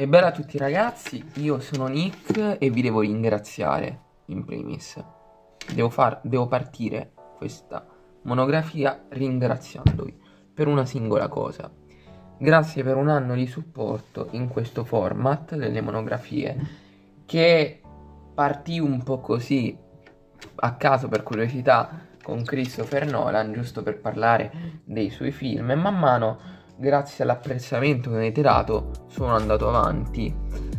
E bella a tutti ragazzi, io sono Nick e vi devo ringraziare in primis. Devo partire questa monografia ringraziandovi per una singola cosa. Grazie per un anno di supporto in questo format delle monografie, che partì un po' così a caso per curiosità con Christopher Nolan, giusto per parlare dei suoi film, e man mano, grazie all'apprezzamento che mi avete dato, sono andato avanti.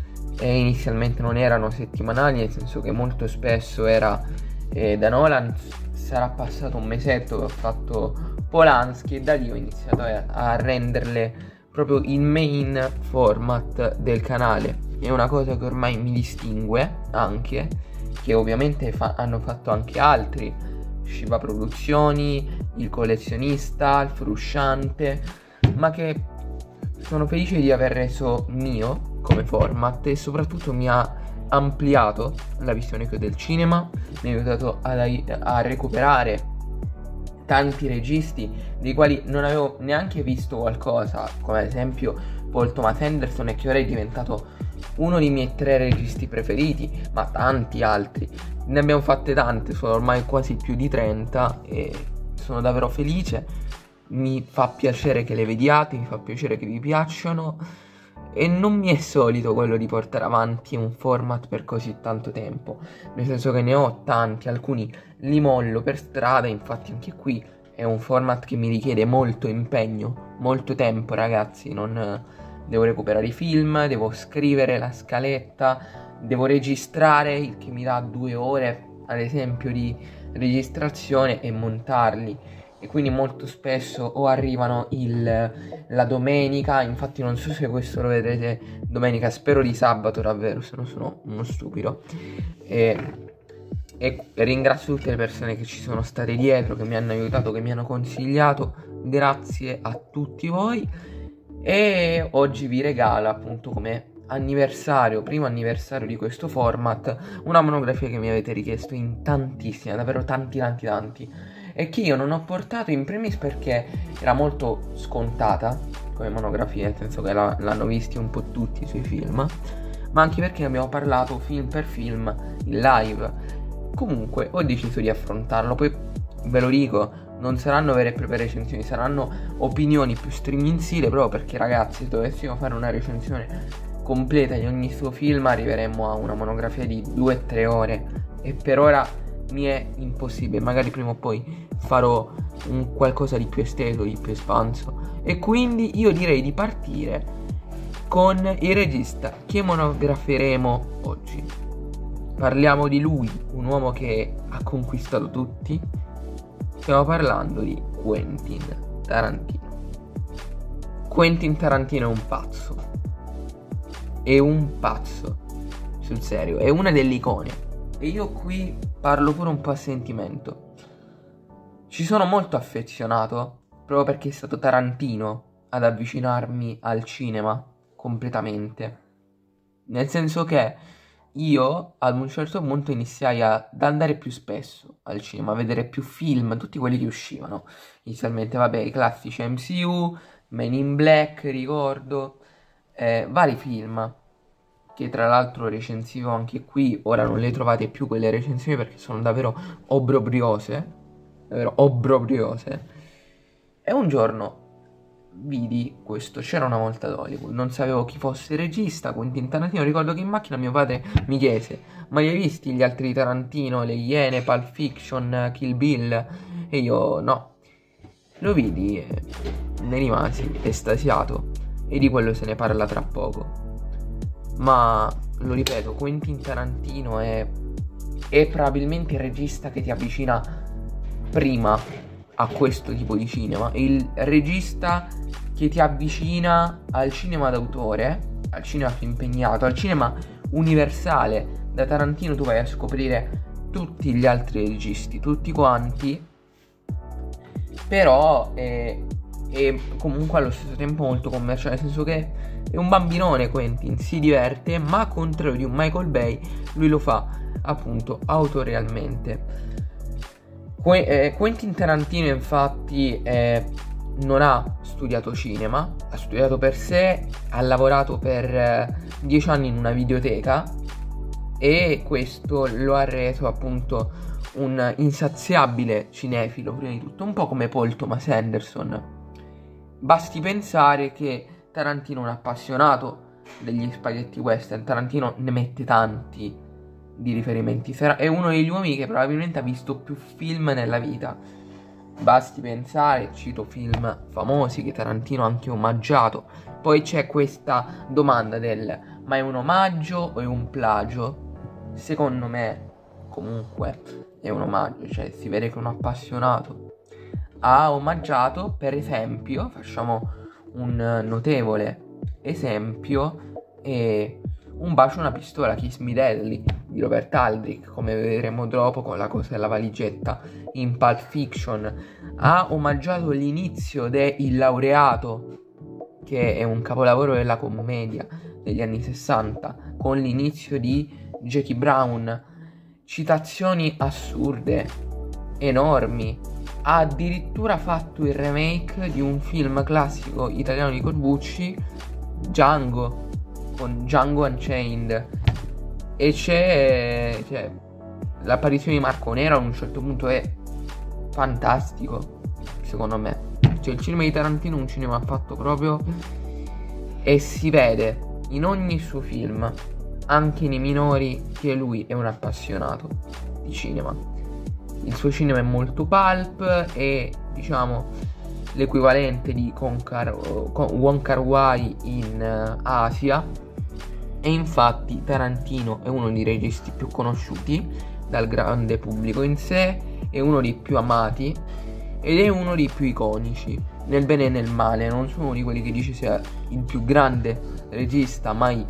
E inizialmente non erano settimanali, nel senso che molto spesso era da Nolan. Sarà passato un mesetto che ho fatto Polanski e da lì ho iniziato a renderle proprio il main format del canale. È una cosa che ormai mi distingue anche, che ovviamente hanno fatto anche altri, Shiva Produzioni, Il Collezionista, Il Frusciante, ma che sono felice di aver reso mio come format, e soprattutto mi ha ampliato la visione che ho del cinema, mi ha aiutato a recuperare tanti registi dei quali non avevo neanche visto qualcosa, come ad esempio Paul Thomas Anderson, e che ora è diventato uno dei miei 3 registi preferiti, ma tanti altri. Ne abbiamo fatte tante, sono ormai quasi più di 30 e sono davvero felice. Mi fa piacere che le vediate, mi fa piacere che vi piacciono, e non mi è solito quello di portare avanti un format per così tanto tempo, nel senso che ne ho tanti, alcuni li mollo per strada. Infatti anche qui è un format che mi richiede molto impegno, molto tempo ragazzi. Devo recuperare i film, devo scrivere la scaletta, devo registrare, il che mi dà 2 ore ad esempio di registrazione, e montarli. E quindi molto spesso o arrivano la domenica, infatti non so se questo lo vedrete domenica, spero di sabato davvero, se no sono uno stupido. E ringrazio tutte le persone che ci sono state dietro, che mi hanno aiutato, che mi hanno consigliato. Grazie a tutti voi. E oggi vi regalo, appunto, come anniversario, primo anniversario di questo format, una monografia che mi avete richiesto in tantissime, davvero tanti, e che io non ho portato in primis perché era molto scontata come monografia, nel senso che l'hanno visti un po' tutti sui film, ma anche perché abbiamo parlato film per film in live. Comunque ho deciso di affrontarlo. Poi ve lo dico, non saranno vere e proprie recensioni, saranno opinioni più striminzite, proprio perché ragazzi, se dovessimo fare una recensione completa di ogni suo film arriveremmo a una monografia di 2-3 ore, e per ora mi è impossibile. Magari prima o poi farò un qualcosa di più esteso, di più espanso, e quindi io direi di partire con il regista che monograferemo oggi. Parliamo di lui, un uomo che ha conquistato tutti. Stiamo parlando di Quentin Tarantino. Quentin Tarantino è un pazzo. È un pazzo, sul serio, è una delle icone. E io qui parlo pure un po' a sentimento. Ci sono molto affezionato, proprio perché è stato Tarantino ad avvicinarmi al cinema completamente. Nel senso che io ad un certo punto iniziai ad andare più spesso al cinema, a vedere più film, tutti quelli che uscivano. Inizialmente, vabbè, i classici MCU, Men in Black, ricordo, vari film, che tra l'altro recensivo anche qui. Ora non le trovate più quelle recensioni perché sono davvero obbrobriose, davvero obbrobriose. E un giorno vidi questo C'era una volta ad Hollywood, non sapevo chi fosse il regista, Quentin Tarantino. Ricordo che in macchina mio padre mi chiese: ma li hai visti gli altri Tarantino, Le Iene, Pulp Fiction, Kill Bill? E io no. Lo vidi e ne rimasi estasiato, e di quello se ne parla tra poco. Ma lo ripeto, Quentin Tarantino è probabilmente il regista che ti avvicina prima a questo tipo di cinema, il regista che ti avvicina al cinema d'autore, al cinema più impegnato, al cinema universale. Da Tarantino tu vai a scoprire tutti gli altri registi, tutti quanti, però è comunque allo stesso tempo molto commerciale, nel senso che è un bambinone. Quentin si diverte, ma al contrario di un Michael Bay, lui lo fa appunto autorialmente. Quentin Tarantino infatti è non ha studiato cinema, ha studiato per sé, ha lavorato per 10 anni in una videoteca e questo lo ha reso appunto un insaziabile cinefilo, prima di tutto, un po' come Paul Thomas Anderson. Basti pensare che Tarantino è un appassionato degli spaghetti western, Tarantino ne mette tanti di riferimenti, è uno degli uomini che probabilmente ha visto più film nella vita. Basti pensare, cito film famosi che Tarantino ha anche omaggiato. Poi c'è questa domanda del ma è un omaggio o è un plagio? Secondo me comunque è un omaggio, cioè si vede che è un appassionato. Ha omaggiato, per esempio, facciamo un notevole esempio, Un bacio e una pistola, Kiss Me Deadly di Robert Aldrich, come vedremo dopo con La cosa della valigetta. In Pulp Fiction ha omaggiato l'inizio de Il laureato, che è un capolavoro della commedia degli anni 60, con l'inizio di Jackie Brown. Citazioni assurde, enormi. Ha addirittura fatto il remake di un film classico italiano di Corbucci, Django, con Django Unchained, e c'è l'apparizione di Marco Nero a un certo punto, è fantastico secondo me. Cioè il cinema di Tarantino è un cinema fatto proprio, e si vede in ogni suo film, anche nei minori, che lui è un appassionato di cinema. Il suo cinema è molto pulp, e diciamo l'equivalente di Wong Kar-wai in Asia. E infatti Tarantino è uno dei registi più conosciuti dal grande pubblico in sé, è uno dei più amati ed è uno dei più iconici, nel bene e nel male. Non sono uno di quelli che dice sia il più grande regista mai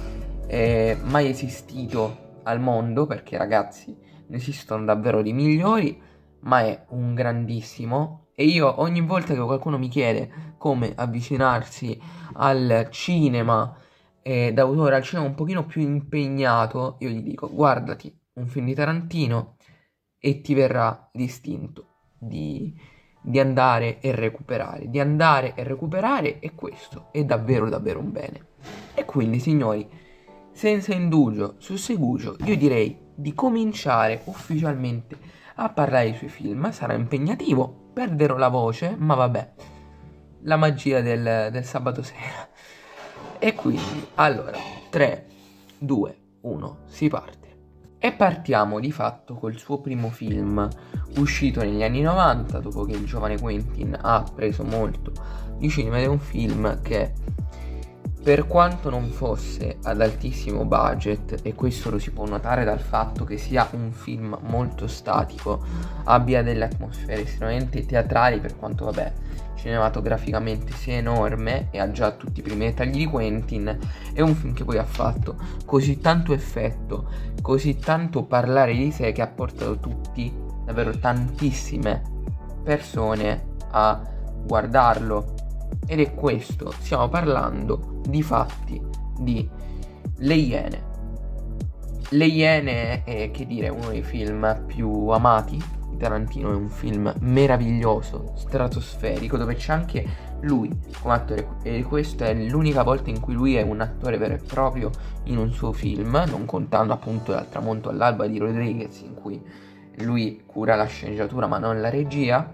esistito al mondo, perché ragazzi ne esistono davvero di migliori, ma è un grandissimo. E io ogni volta che qualcuno mi chiede come avvicinarsi al cinema d'autore, al cinema un pochino più impegnato, io gli dico: guardati un film di Tarantino e ti verrà distinto di andare e recuperare. Di andare e recuperare, e questo è davvero davvero un bene. E quindi, signori, senza indugio su Segugio, io direi di cominciare ufficialmente a parlare dei suoi film. Sarà impegnativo, perderò la voce, ma vabbè, la magia del sabato sera. E quindi, allora, 3, 2, 1, si parte. E partiamo di fatto col suo primo film, uscito negli anni 90, dopo che il giovane Quentin ha preso molto di cinema. Ed è un film che, per quanto non fosse ad altissimo budget, e questo lo si può notare dal fatto che sia un film molto statico, abbia delle atmosfere estremamente teatrali, per quanto vabbè cinematograficamente sia enorme e ha già tutti i primi dettagli di Quentin, è un film che poi ha fatto così tanto effetto, così tanto parlare di sé, che ha portato tutti, davvero tantissime persone a guardarlo. Ed è questo, stiamo parlando di fatti di Le Iene. Le Iene è, che dire, uno dei film più amati di Tarantino. È un film meraviglioso, stratosferico, dove c'è anche lui come attore, e questa è l'unica volta in cui lui è un attore vero e proprio in un suo film, non contando appunto Dal tramonto all'alba di Rodriguez, in cui lui cura la sceneggiatura ma non la regia.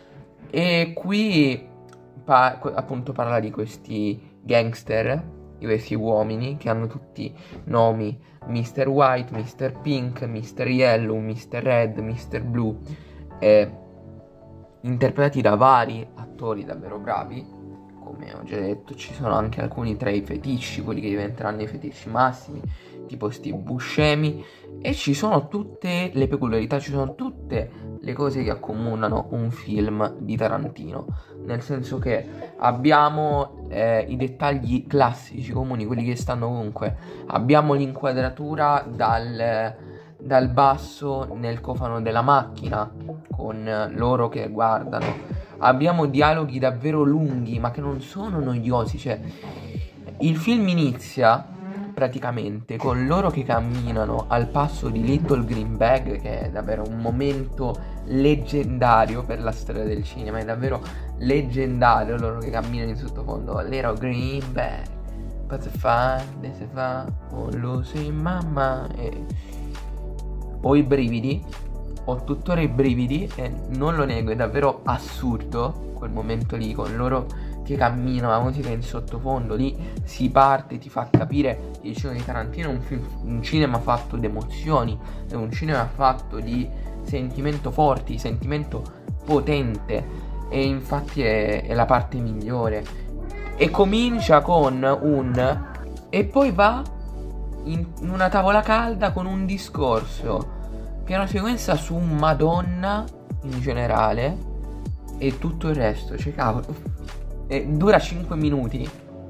E qui appunto parla di questi gangster, di questi uomini che hanno tutti nomi: Mr. White, Mr. Pink, Mr. Yellow, Mr. Red, Mr. Blue, interpretati da vari attori davvero bravi. Come ho già detto, ci sono anche alcuni tra i feticci, quelli che diventeranno i feticci massimi, tipo Steve Buscemi, e ci sono tutte le peculiarità, ci sono tutte le cose che accomunano un film di Tarantino, nel senso che abbiamo i dettagli classici comuni, quelli che stanno ovunque. Abbiamo l'inquadratura dal basso nel cofano della macchina, con loro che guardano. Abbiamo dialoghi davvero lunghi, ma che non sono noiosi. Cioè, il film inizia praticamente con loro che camminano al passo di Little Green Bag, che è davvero un momento leggendario per la storia del cinema. È davvero leggendario, loro che camminano in sottofondo, Little Greenback, but the fun, they say fun, oh, losing my mind. Ho i brividi, ho tuttora i brividi e non lo nego, è davvero assurdo quel momento lì con loro che camminano, la musica in sottofondo, lì si parte, ti fa capire che il cinema di Tarantino è un cinema fatto di emozioni, è un cinema fatto di sentimento forti, sentimento potente, e infatti è la parte migliore. E comincia con un... e poi va in una tavola calda con un discorso, piano sequenza su Madonna in generale e tutto il resto, cioè cavolo, dura 5 minuti,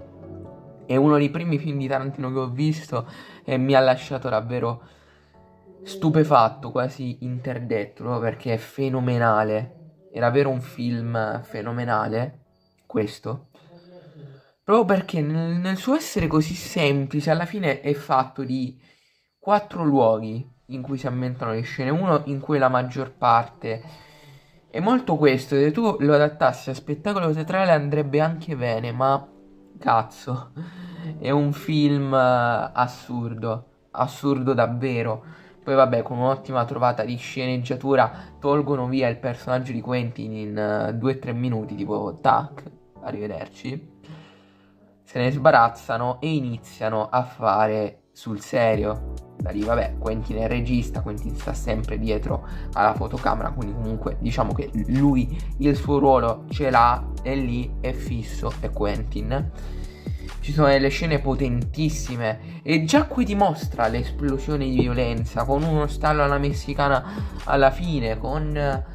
è uno dei primi film di Tarantino che ho visto e mi ha lasciato davvero stupefatto, quasi interdetto, perché è fenomenale, è davvero un film fenomenale questo, proprio perché nel suo essere così semplice alla fine è fatto di 4 luoghi in cui si ambientano le scene, uno in cui la maggior parte è molto questo, se tu lo adattassi a spettacolo teatrale andrebbe anche bene, ma cazzo, è un film assurdo, assurdo davvero. Poi vabbè, con un'ottima trovata di sceneggiatura tolgono via il personaggio di Quentin in 2-3 minuti, tipo tac, arrivederci. Se ne sbarazzano e iniziano a fare sul serio. Da lì vabbè, Quentin è il regista, Quentin sta sempre dietro alla fotocamera, quindi comunque diciamo che lui il suo ruolo ce l'ha e lì è fisso, è Quentin. Ci sono delle scene potentissime e già qui ti mostra l'esplosione di violenza con uno stallo alla messicana alla fine, con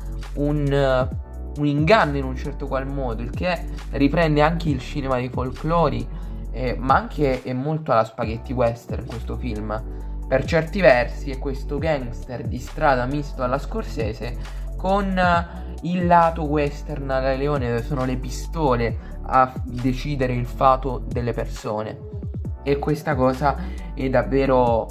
un inganno in un certo qual modo, il che riprende anche il cinema dei folclori, ma anche è molto alla spaghetti western questo film. Per certi versi è questo gangster di strada misto alla Scorsese con il lato western alla Leone, dove sono le pistole a decidere il fato delle persone. E questa cosa è davvero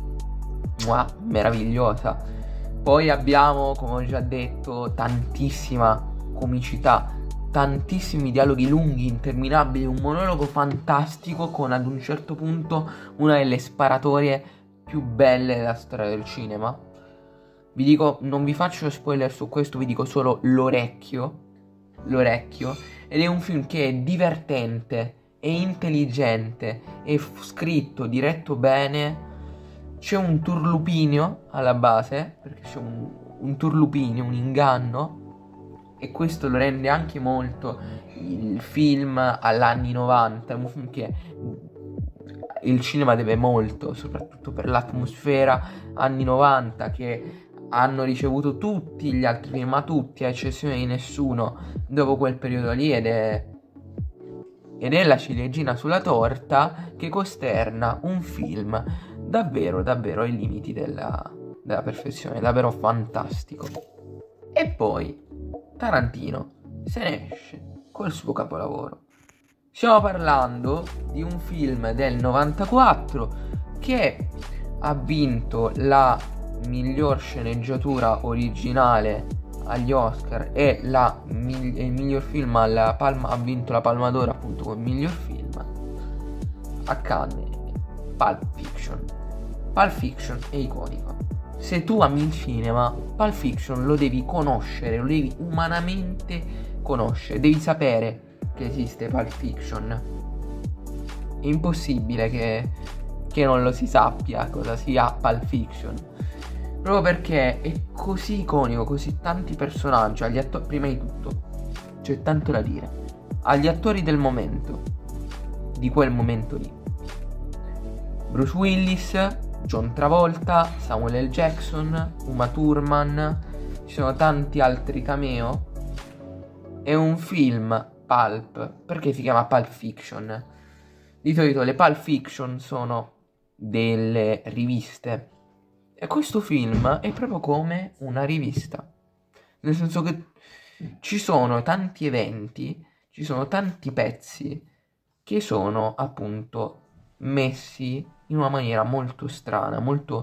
meravigliosa. Poi abbiamo, come ho già detto, tantissima comicità, tantissimi dialoghi lunghi, interminabili, un monologo fantastico con ad un certo punto una delle sparatorie più belle della storia del cinema. Vi dico, non vi faccio spoiler su questo, vi dico solo l'orecchio, ed è un film che è divertente, è intelligente, è scritto, diretto bene, c'è un turlupinio alla base, perché c'è un turlupinio, un inganno, e questo lo rende anche molto il film all'anni 90, è un film che il cinema deve molto, soprattutto per l'atmosfera anni 90 che hanno ricevuto tutti gli altri film, ma tutti, a eccezione di nessuno, dopo quel periodo lì, ed è la ciliegina sulla torta che costerna un film davvero, davvero ai limiti della perfezione, davvero fantastico. E poi Tarantino se ne esce col suo capolavoro. Stiamo parlando di un film del 94 che ha vinto la miglior sceneggiatura originale agli Oscar e il miglior film ha vinto la Palma d'Oro appunto come miglior film a Cannes. Pulp Fiction è iconico. Se tu ami il cinema, Pulp Fiction lo devi conoscere, lo devi umanamente conoscere, devi sapere che esiste Pulp Fiction. È impossibile che non lo si sappia cosa sia Pulp Fiction, proprio perché è così iconico, così tanti personaggi, agli attori, prima di tutto c'è tanto da dire, agli attori del momento, di quel momento lì: Bruce Willis, John Travolta, Samuel L. Jackson, Uma Thurman, ci sono tanti altri cameo. È un film pulp, perché si chiama Pulp Fiction? Di solito le Pulp Fiction sono delle riviste e questo film è proprio come una rivista, nel senso che ci sono tanti eventi, ci sono tanti pezzi che sono appunto messi in una maniera molto strana, molto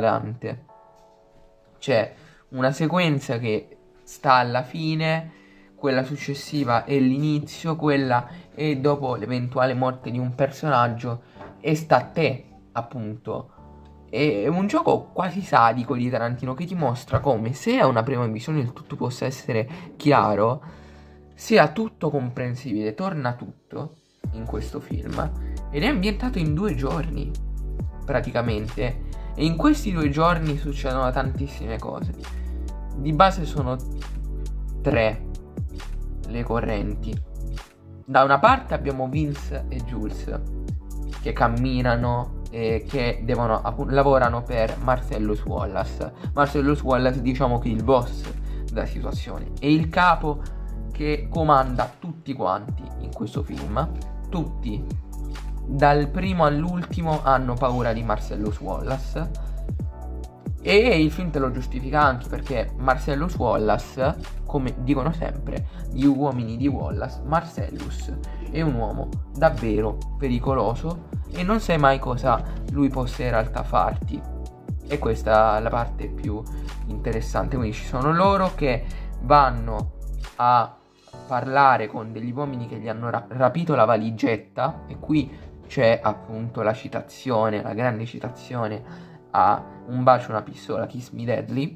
stravagante. C'è una sequenza che sta alla fine quella successiva è l'inizio, quella è dopo l'eventuale morte di un personaggio, e sta a te, appunto. È un gioco quasi sadico di Tarantino che ti mostra come, se a una prima visione il tutto possa essere chiaro, sia tutto comprensibile, torna tutto in questo film, ed è ambientato in 2 giorni, praticamente, e in questi 2 giorni succedono tantissime cose. Di base sono 3 le correnti. Da una parte abbiamo Vince e Jules che camminano e che lavorano per Marcellus Wallace. Marcellus Wallace, diciamo che è il boss della situazione, è il capo che comanda tutti quanti in questo film. Tutti, dal primo all'ultimo, hanno paura di Marcellus Wallace, e il film te lo giustifica anche perché Marcellus Wallace, come dicono sempre gli uomini di Wallace, Marcellus è un uomo davvero pericoloso e non sai mai cosa lui possa in realtà farti. E questa è la parte più interessante. Quindi ci sono loro che vanno a parlare con degli uomini che gli hanno rapito la valigetta, e qui c'è appunto la citazione, la grande citazione a Un bacio, una pistola, Kiss Me Deadly.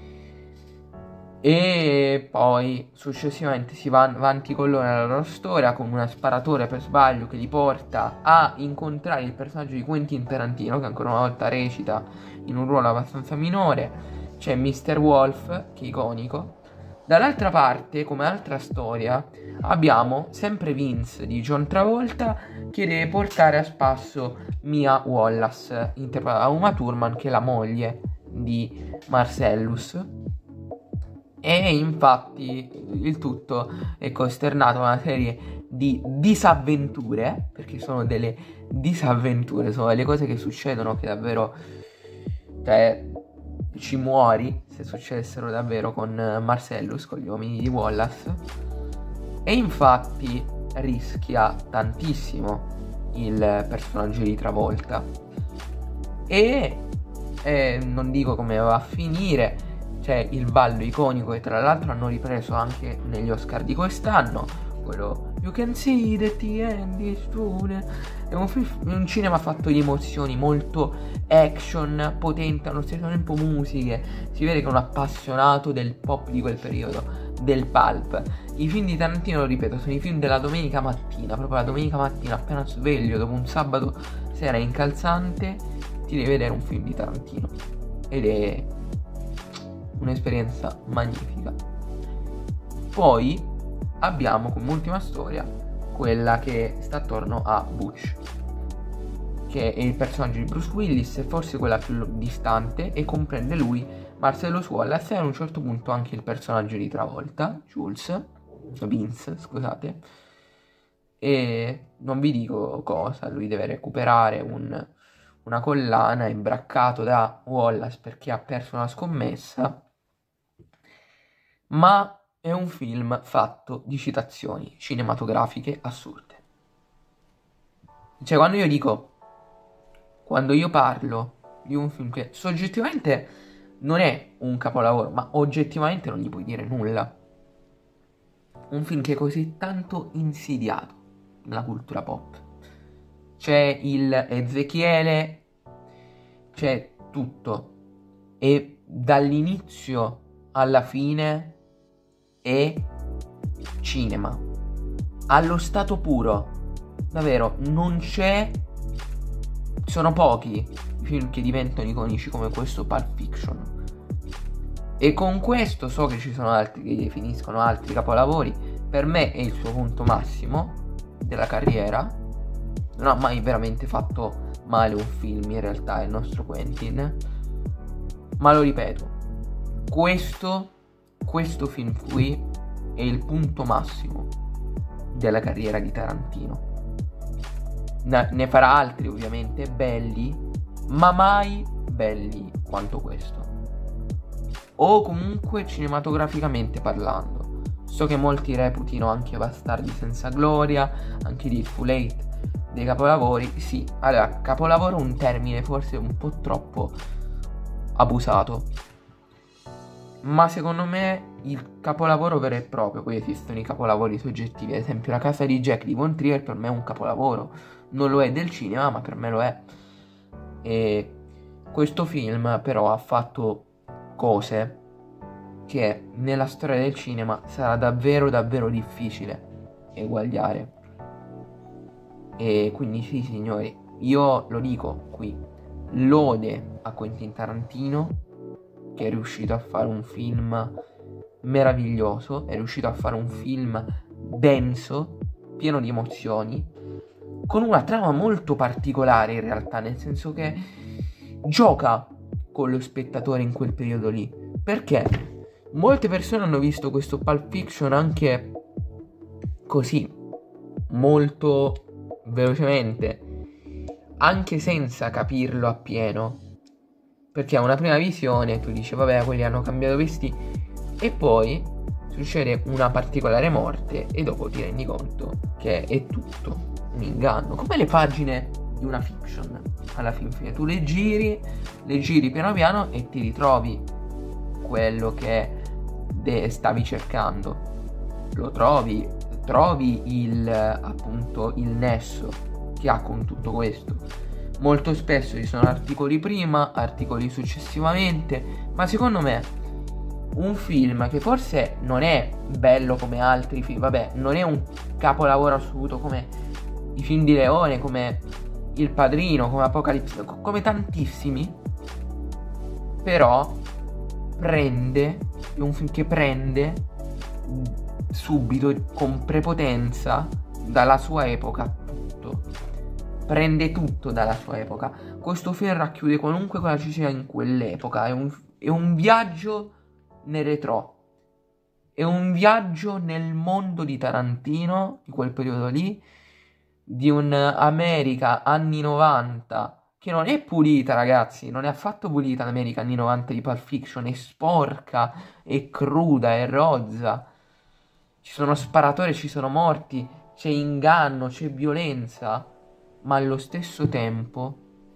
E poi successivamente si va avanti con loro nella loro storia, con una sparatore per sbaglio che li porta a incontrare il personaggio di Quentin Tarantino, che ancora una volta recita in un ruolo abbastanza minore. C'è Mr. Wolf, che è iconico. Dall'altra parte, come altra storia, abbiamo sempre Vince di John Travolta che deve portare a spasso Mia Wallace, interpretata da Uma Thurman, che è la moglie di Marcellus. E infatti il tutto è costernato da una serie di disavventure, perché sono delle disavventure, sono delle cose che succedono che davvero, cioè, ci muori se succedessero davvero con Marcellus, con gli uomini di Wallace. E infatti rischia tantissimo il personaggio di Travolta, e non dico come va a finire. C'è il ballo iconico che tra l'altro hanno ripreso anche negli Oscar di quest'anno, quello You Can See That The End Is True. È un cinema fatto di emozioni, molto action, potente, allo stesso tempo musiche. Si vede che è un appassionato del pop di quel periodo, del pulp. I film di Tarantino, lo ripeto, sono i film della domenica mattina, proprio la domenica mattina appena sveglio dopo un sabato sera incalzante, ti devi vedere un film di Tarantino, ed è un'esperienza magnifica. Poi abbiamo come ultima storia quella che sta attorno a Butch, che è il personaggio di Bruce Willis, e forse quella più distante, e comprende lui, Marcellus Wallace, e a un certo punto anche il personaggio di Travolta, Vince, scusate. E non vi dico cosa, lui deve recuperare una collana imbraccato da Wallace perché ha perso una scommessa. Ma è un film fatto di citazioni cinematografiche assurde. Cioè, quando io parlo di un film che soggettivamente non è un capolavoro, ma oggettivamente non gli puoi dire nulla, un film che è così tanto insidiato nella cultura pop, c'è il Ezechiele, c'è tutto, e dall'inizio alla fine è cinema allo stato puro, davvero. Non c'è, sono pochi i film che diventano iconici come questo Pulp Fiction, e con questo so che ci sono altri che definiscono altri capolavori. Per me è il suo punto massimo della carriera, non ha mai veramente fatto male un film, in realtà, il nostro Quentin. Ma lo ripeto, questo film qui è il punto massimo della carriera di Tarantino. Ne farà altri ovviamente belli, ma mai belli quanto questo, o comunque cinematograficamente parlando. So che molti reputino anche Bastardi senza gloria, anche di Full Eight, dei capolavori. Sì, allora, capolavoro è un termine forse un po' troppo abusato. ma secondo me il capolavoro vero e proprio, poi esistono i capolavori soggettivi, ad esempio La casa di Jack di Von Trier per me è un capolavoro, non lo è del cinema, ma per me lo è. E questo film però ha fatto cose che nella storia del cinema sarà davvero davvero difficile eguagliare. E quindi sì, signori, io lo dico qui, lode a Quentin Tarantino, che è riuscito a fare un film meraviglioso, è riuscito a fare un film denso, pieno di emozioni, con una trama molto particolare in realtà, nel senso che gioca con lo spettatore in quel periodo lì, perché molte persone hanno visto questo Pulp Fiction anche così, molto velocemente, anche senza capirlo appieno, perché a una prima visione tu dici vabbè, quelli hanno cambiato vestiti, e poi succede una particolare morte e dopo ti rendi conto che è tutto un inganno, come le pagine di una fiction. Alla fine tu le giri piano piano e ti ritrovi quello che stavi cercando, lo trovi appunto il nesso che ha con tutto questo. Molto spesso ci sono articoli prima, articoli successivamente, ma secondo me un film che forse non è bello come altri film, vabbè, non è un capolavoro assoluto come i film di Leone, come Il Padrino, come Apocalipsi, come tantissimi, però è un film che prende subito, con prepotenza, dalla sua epoca tutto. Prende tutto dalla sua epoca. Questo film racchiude qualunque cosa ci sia in quell'epoca. È un viaggio nel retro. È un viaggio nel mondo di Tarantino, di quel periodo lì, di un'America anni 90 che non è pulita, ragazzi, non è affatto pulita l'America anni 90 di Pulp Fiction, è sporca, è cruda, è rozza. Ci sono sparatori, ci sono morti, c'è inganno, c'è violenza, ma allo stesso tempo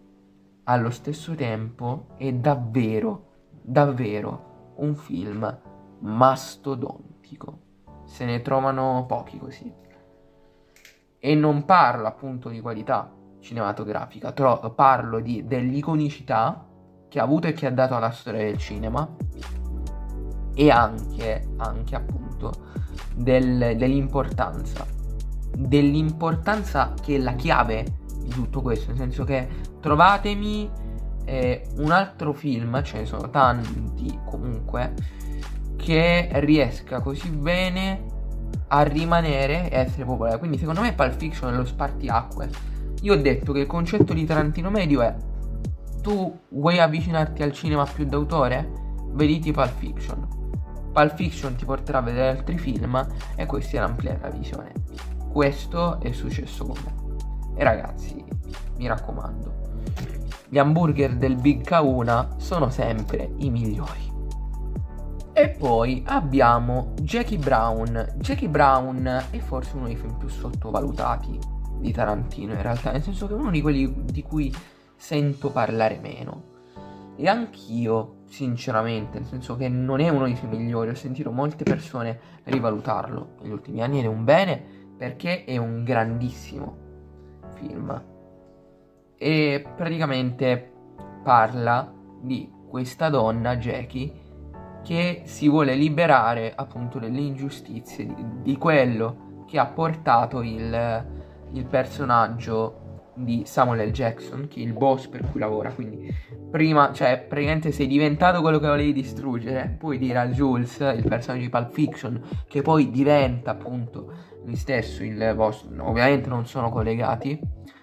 è davvero, davvero un film mastodontico. Se ne trovano pochi così. E non parlo appunto di qualità cinematografica, parlo dell'iconicità che ha avuto e che ha dato alla storia del cinema, e anche appunto dell'importanza che è la chiave di tutto questo, nel senso che trovatemi un altro film, ce ne sono tanti comunque, che riesca così bene a rimanere e essere popolare. Quindi secondo me Pulp Fiction è lo spartiacque. Io ho detto che il concetto di Tarantino medio è: tu vuoi avvicinarti al cinema più d'autore? Vediti Pulp Fiction. Pulp Fiction ti porterà a vedere altri film e questi ad ampliare la visione. Questo è successo con me. E ragazzi, mi raccomando, gli hamburger del Big Kahuna sono sempre i migliori. E poi abbiamo Jackie Brown. Jackie Brown è forse uno dei film più sottovalutati di Tarantino in realtà, nel senso che è uno di quelli di cui sento parlare meno. E anch'io, sinceramente, nel senso che non è uno dei suoi migliori, ho sentito molte persone rivalutarlo negli ultimi anni, ed è un bene perché è un grandissimo film. E praticamente parla di questa donna, Jackie, che si vuole liberare appunto delle ingiustizie, di quello che ha portato il personaggio di Samuel L. Jackson, che è il boss per cui lavora. Quindi prima, cioè praticamente sei diventato quello che volevi distruggere, poi dire a Jules, il personaggio di Pulp Fiction, che poi diventa appunto lui stesso il boss. Ovviamente non sono collegati,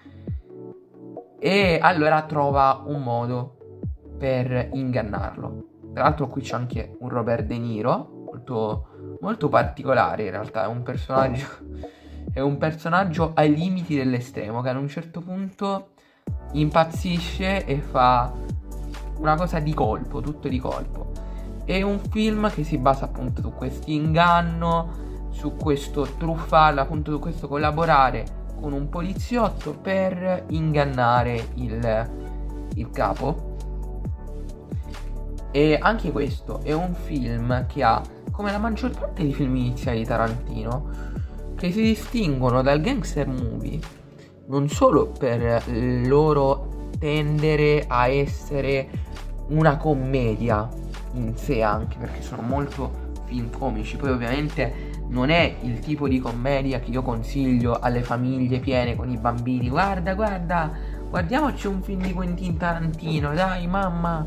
e allora trova un modo per ingannarlo. Tra l'altro qui c'è anche un Robert De Niro molto, molto particolare. In realtà è un personaggio ai limiti dell'estremo, che ad un certo punto impazzisce e fa una cosa di colpo, tutto di colpo. È un film che si basa appunto su questo inganno, su questo truffarlo, appunto su questo collaborare con un poliziotto per ingannare il capo. E anche questo è un film che ha, come la maggior parte dei film iniziali di Tarantino, che si distinguono dal gangster movie non solo per il loro tendere a essere una commedia in sé, anche perché sono molto film comici. Poi ovviamente non è il tipo di commedia che io consiglio alle famiglie piene con i bambini. Guarda, guarda, guardiamoci un film di Quentin Tarantino, dai mamma.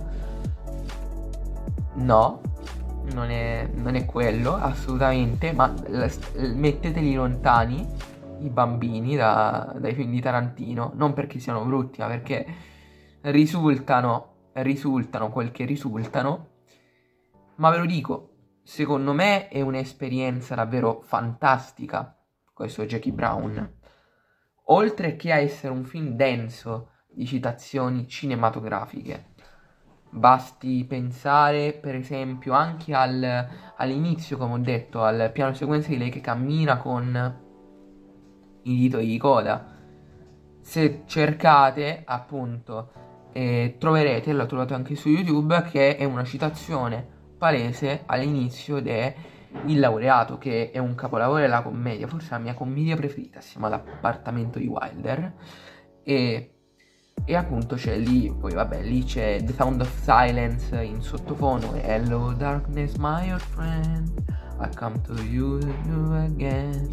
No, non è quello, assolutamente, ma metteteli lontani i bambini dai film di Tarantino, non perché siano brutti, ma perché risultano quel che risultano. Ma ve lo dico, secondo me è un'esperienza davvero fantastica questo Jackie Brown. Oltre che a essere un film denso di citazioni cinematografiche. Basti pensare per esempio anche all'inizio, come ho detto, al piano sequenza di lei che cammina con i titoli di coda. Se cercate, appunto, troverete, l'ho trovato anche su YouTube, che è una citazione palese all'inizio de Il Laureato, che è un capolavoro della commedia, forse la mia commedia preferita, assieme all'Appartamento di Wilder. E appunto c'è lì, poi vabbè, lì c'è The Sound of Silence in sottofondo, e Hello darkness my old friend, I come to you again.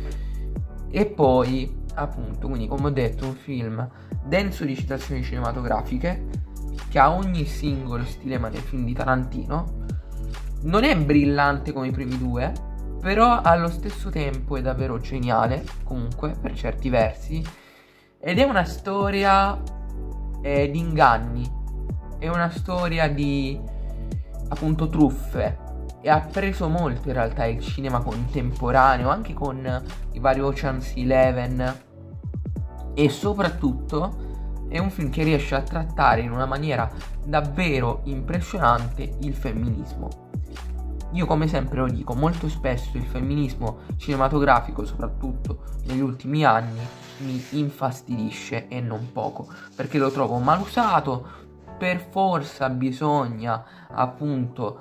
E poi appunto, quindi come ho detto, un film denso di citazioni cinematografiche, che ha ogni singolo stilema del film di Tarantino. Non è brillante come i primi due, però allo stesso tempo è davvero geniale, comunque, per certi versi. Ed è una storia di inganni, è una storia di, appunto, truffe. E ha preso molto in realtà il cinema contemporaneo, anche con i vari Ocean's 11. E soprattutto è un film che riesce a trattare in una maniera davvero impressionante il femminismo. Io, come sempre lo dico, molto spesso il femminismo cinematografico, soprattutto negli ultimi anni, mi infastidisce, e non poco, perché lo trovo mal usato. Per forza bisogna appunto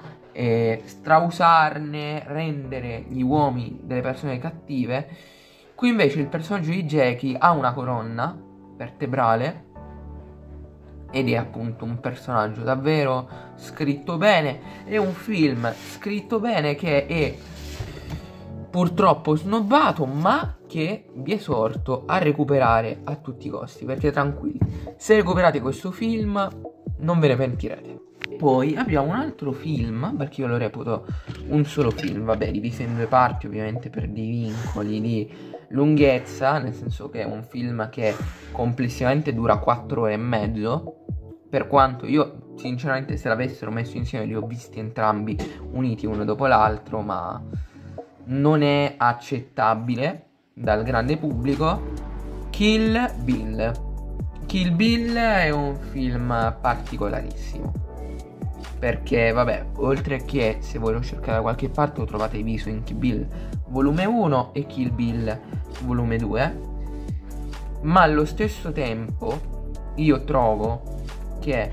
strausarne, rendere gli uomini delle persone cattive. Qui invece il personaggio di Jackie ha una colonna vertebrale ed è appunto un personaggio davvero scritto bene. È un film scritto bene che è purtroppo snobbato, ma che vi esorto a recuperare a tutti i costi, perché tranquilli, se recuperate questo film non ve ne pentirete. Poi abbiamo un altro film, perché io lo reputo un solo film, vabbè, diviso in due parti ovviamente per dei vincoli di lunghezza, nel senso che è un film che complessivamente dura 4 ore e mezzo, per quanto io sinceramente, se l'avessero messo insieme, li ho visti entrambi uniti uno dopo l'altro, ma non è accettabile dal grande pubblico. Kill Bill. Kill Bill è un film particolarissimo, perché vabbè, oltre che, se voi lo cercate da qualche parte, lo trovate diviso in Kill Bill volume 1 e Kill Bill volume 2, ma allo stesso tempo io trovo che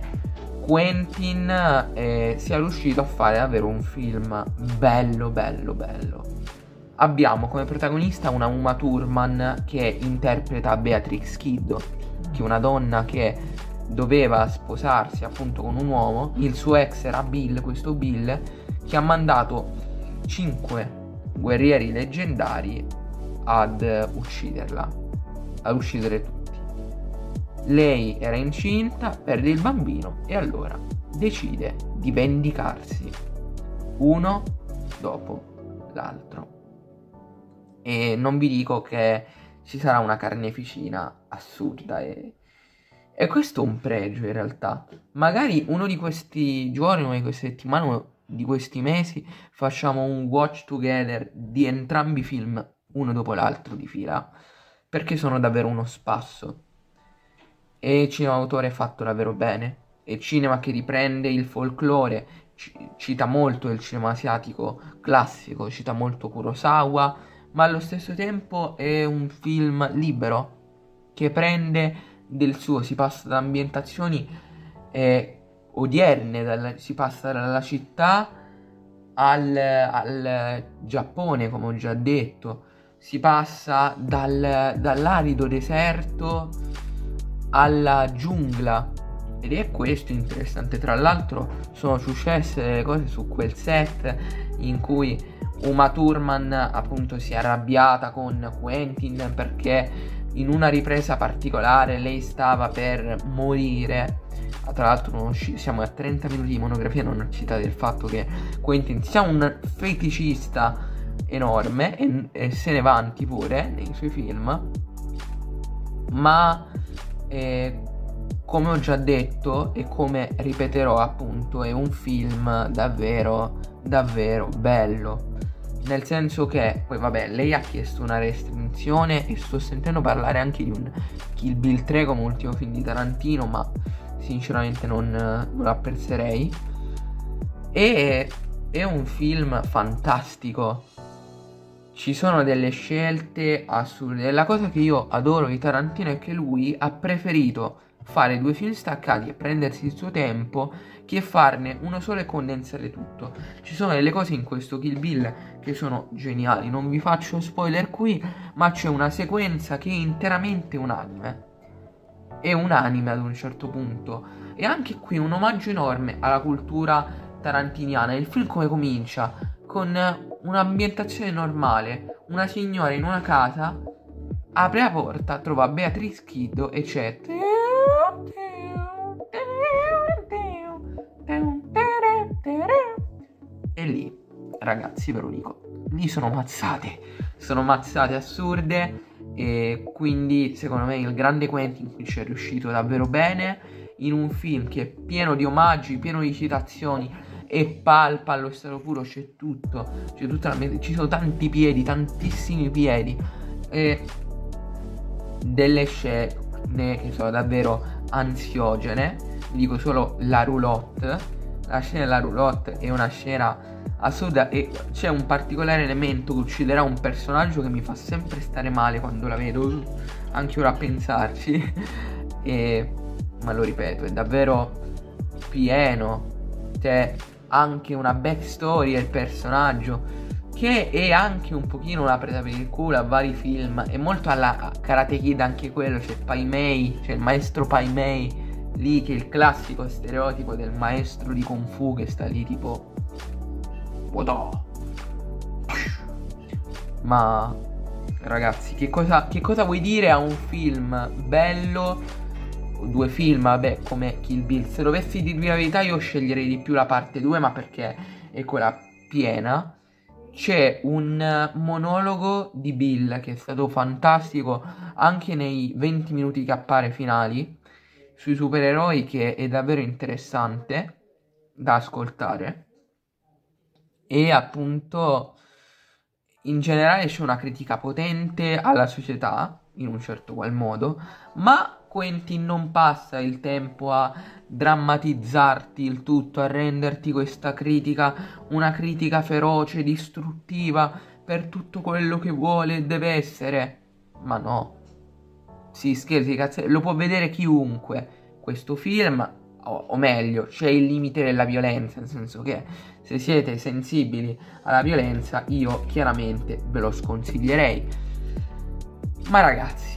Quentin sia riuscito a fare davvero un film bello bello bello. Abbiamo come protagonista una Uma Thurman che interpreta Beatrix Kiddo, che è una donna che doveva sposarsi appunto con un uomo. Il suo ex era Bill, questo Bill che ha mandato 5 guerrieri leggendari ad ucciderla, ad uccidere tutti. Lei era incinta, perde il bambino e allora decide di vendicarsi uno dopo l'altro. E non vi dico che ci sarà una carneficina assurda, e questo è un pregio in realtà. Magari uno di questi giorni, una di queste settimane, uno di questi mesi, facciamo un watch together di entrambi i film uno dopo l'altro di fila, perché sono davvero uno spasso. E il cinema d'autore è fatto davvero bene. È cinema che riprende il folklore, cita molto il cinema asiatico classico, cita molto Kurosawa, ma allo stesso tempo è un film libero che prende del suo, si passa da ambientazioni odierne, si passa dalla città al Giappone, come ho già detto, si passa dall'arido deserto alla giungla, ed è questo interessante. Tra l'altro sono successe delle cose su quel set in cui Uma Thurman appunto si è arrabbiata con Quentin perché in una ripresa particolare lei stava per morire. Tra l'altro siamo a 30 minuti di monografia, non ho citato il fatto che Quentin sia un feticista enorme e se ne vanti pure nei suoi film, ma come ho già detto e come ripeterò appunto, è un film davvero davvero bello. Nel senso che, poi vabbè, lei ha chiesto una restrizione e sto sentendo parlare anche di un Kill Bill 3 come ultimo film di Tarantino, ma sinceramente non lo apprezzerei. E è un film fantastico. Ci sono delle scelte assurde. La cosa che io adoro di Tarantino è che lui ha preferito fare 2 film staccati e prendersi il suo tempo che farne uno solo e condensare tutto. Ci sono delle cose in questo Kill Bill che sono geniali, non vi faccio spoiler qui, ma c'è una sequenza che è interamente unanime. È unanime ad un certo punto. E anche qui un omaggio enorme alla cultura tarantiniana. Il film come comincia? Con un'ambientazione normale. Una signora in una casa apre la porta, trova Beatrice Kiddo e c'è... E lì, ragazzi, ve lo dico, lì sono mazzate assurde. E quindi secondo me il grande Quentin qui ci è riuscito davvero bene, in un film che è pieno di omaggi, pieno di citazioni, e palpa allo stato puro, c'è tutto, c'è tutta la ci sono tanti piedi, tantissimi piedi, e delle scene che sono davvero ansiogene. Vi dico solo la roulotte. La scena della roulotte è una scena assurda e c'è un particolare elemento che ucciderà un personaggio che mi fa sempre stare male quando la vedo, anche ora a pensarci. Ma lo ripeto, è davvero pieno. C'è anche una backstory del personaggio che è anche un pochino una presa per il culo a vari film. È molto alla Karate Kid anche quello. C'è Pai Mei, c'è il maestro Pai Mei lì, che è il classico stereotipo del maestro di Kung Fu che sta lì tipo Wodo. Ma ragazzi, che cosa vuoi dire a un film bello? 2 film, vabbè, come Kill Bill. Se dovessi dirvi la verità io sceglierei di più la parte 2, ma perché è quella piena. C'è un monologo di Bill che è stato fantastico anche nei 20 minuti che appare finali sui supereroi, che è davvero interessante da ascoltare. E appunto in generale c'è una critica potente alla società in un certo qual modo, ma Quentin non passa il tempo a drammatizzarti il tutto, a renderti questa critica una critica feroce, distruttiva per tutto quello che vuole e deve essere. Ma no, si scherzi, cazzo, lo può vedere chiunque questo film, o meglio, c'è il limite della violenza, nel senso che se siete sensibili alla violenza io chiaramente ve lo sconsiglierei. Ma ragazzi,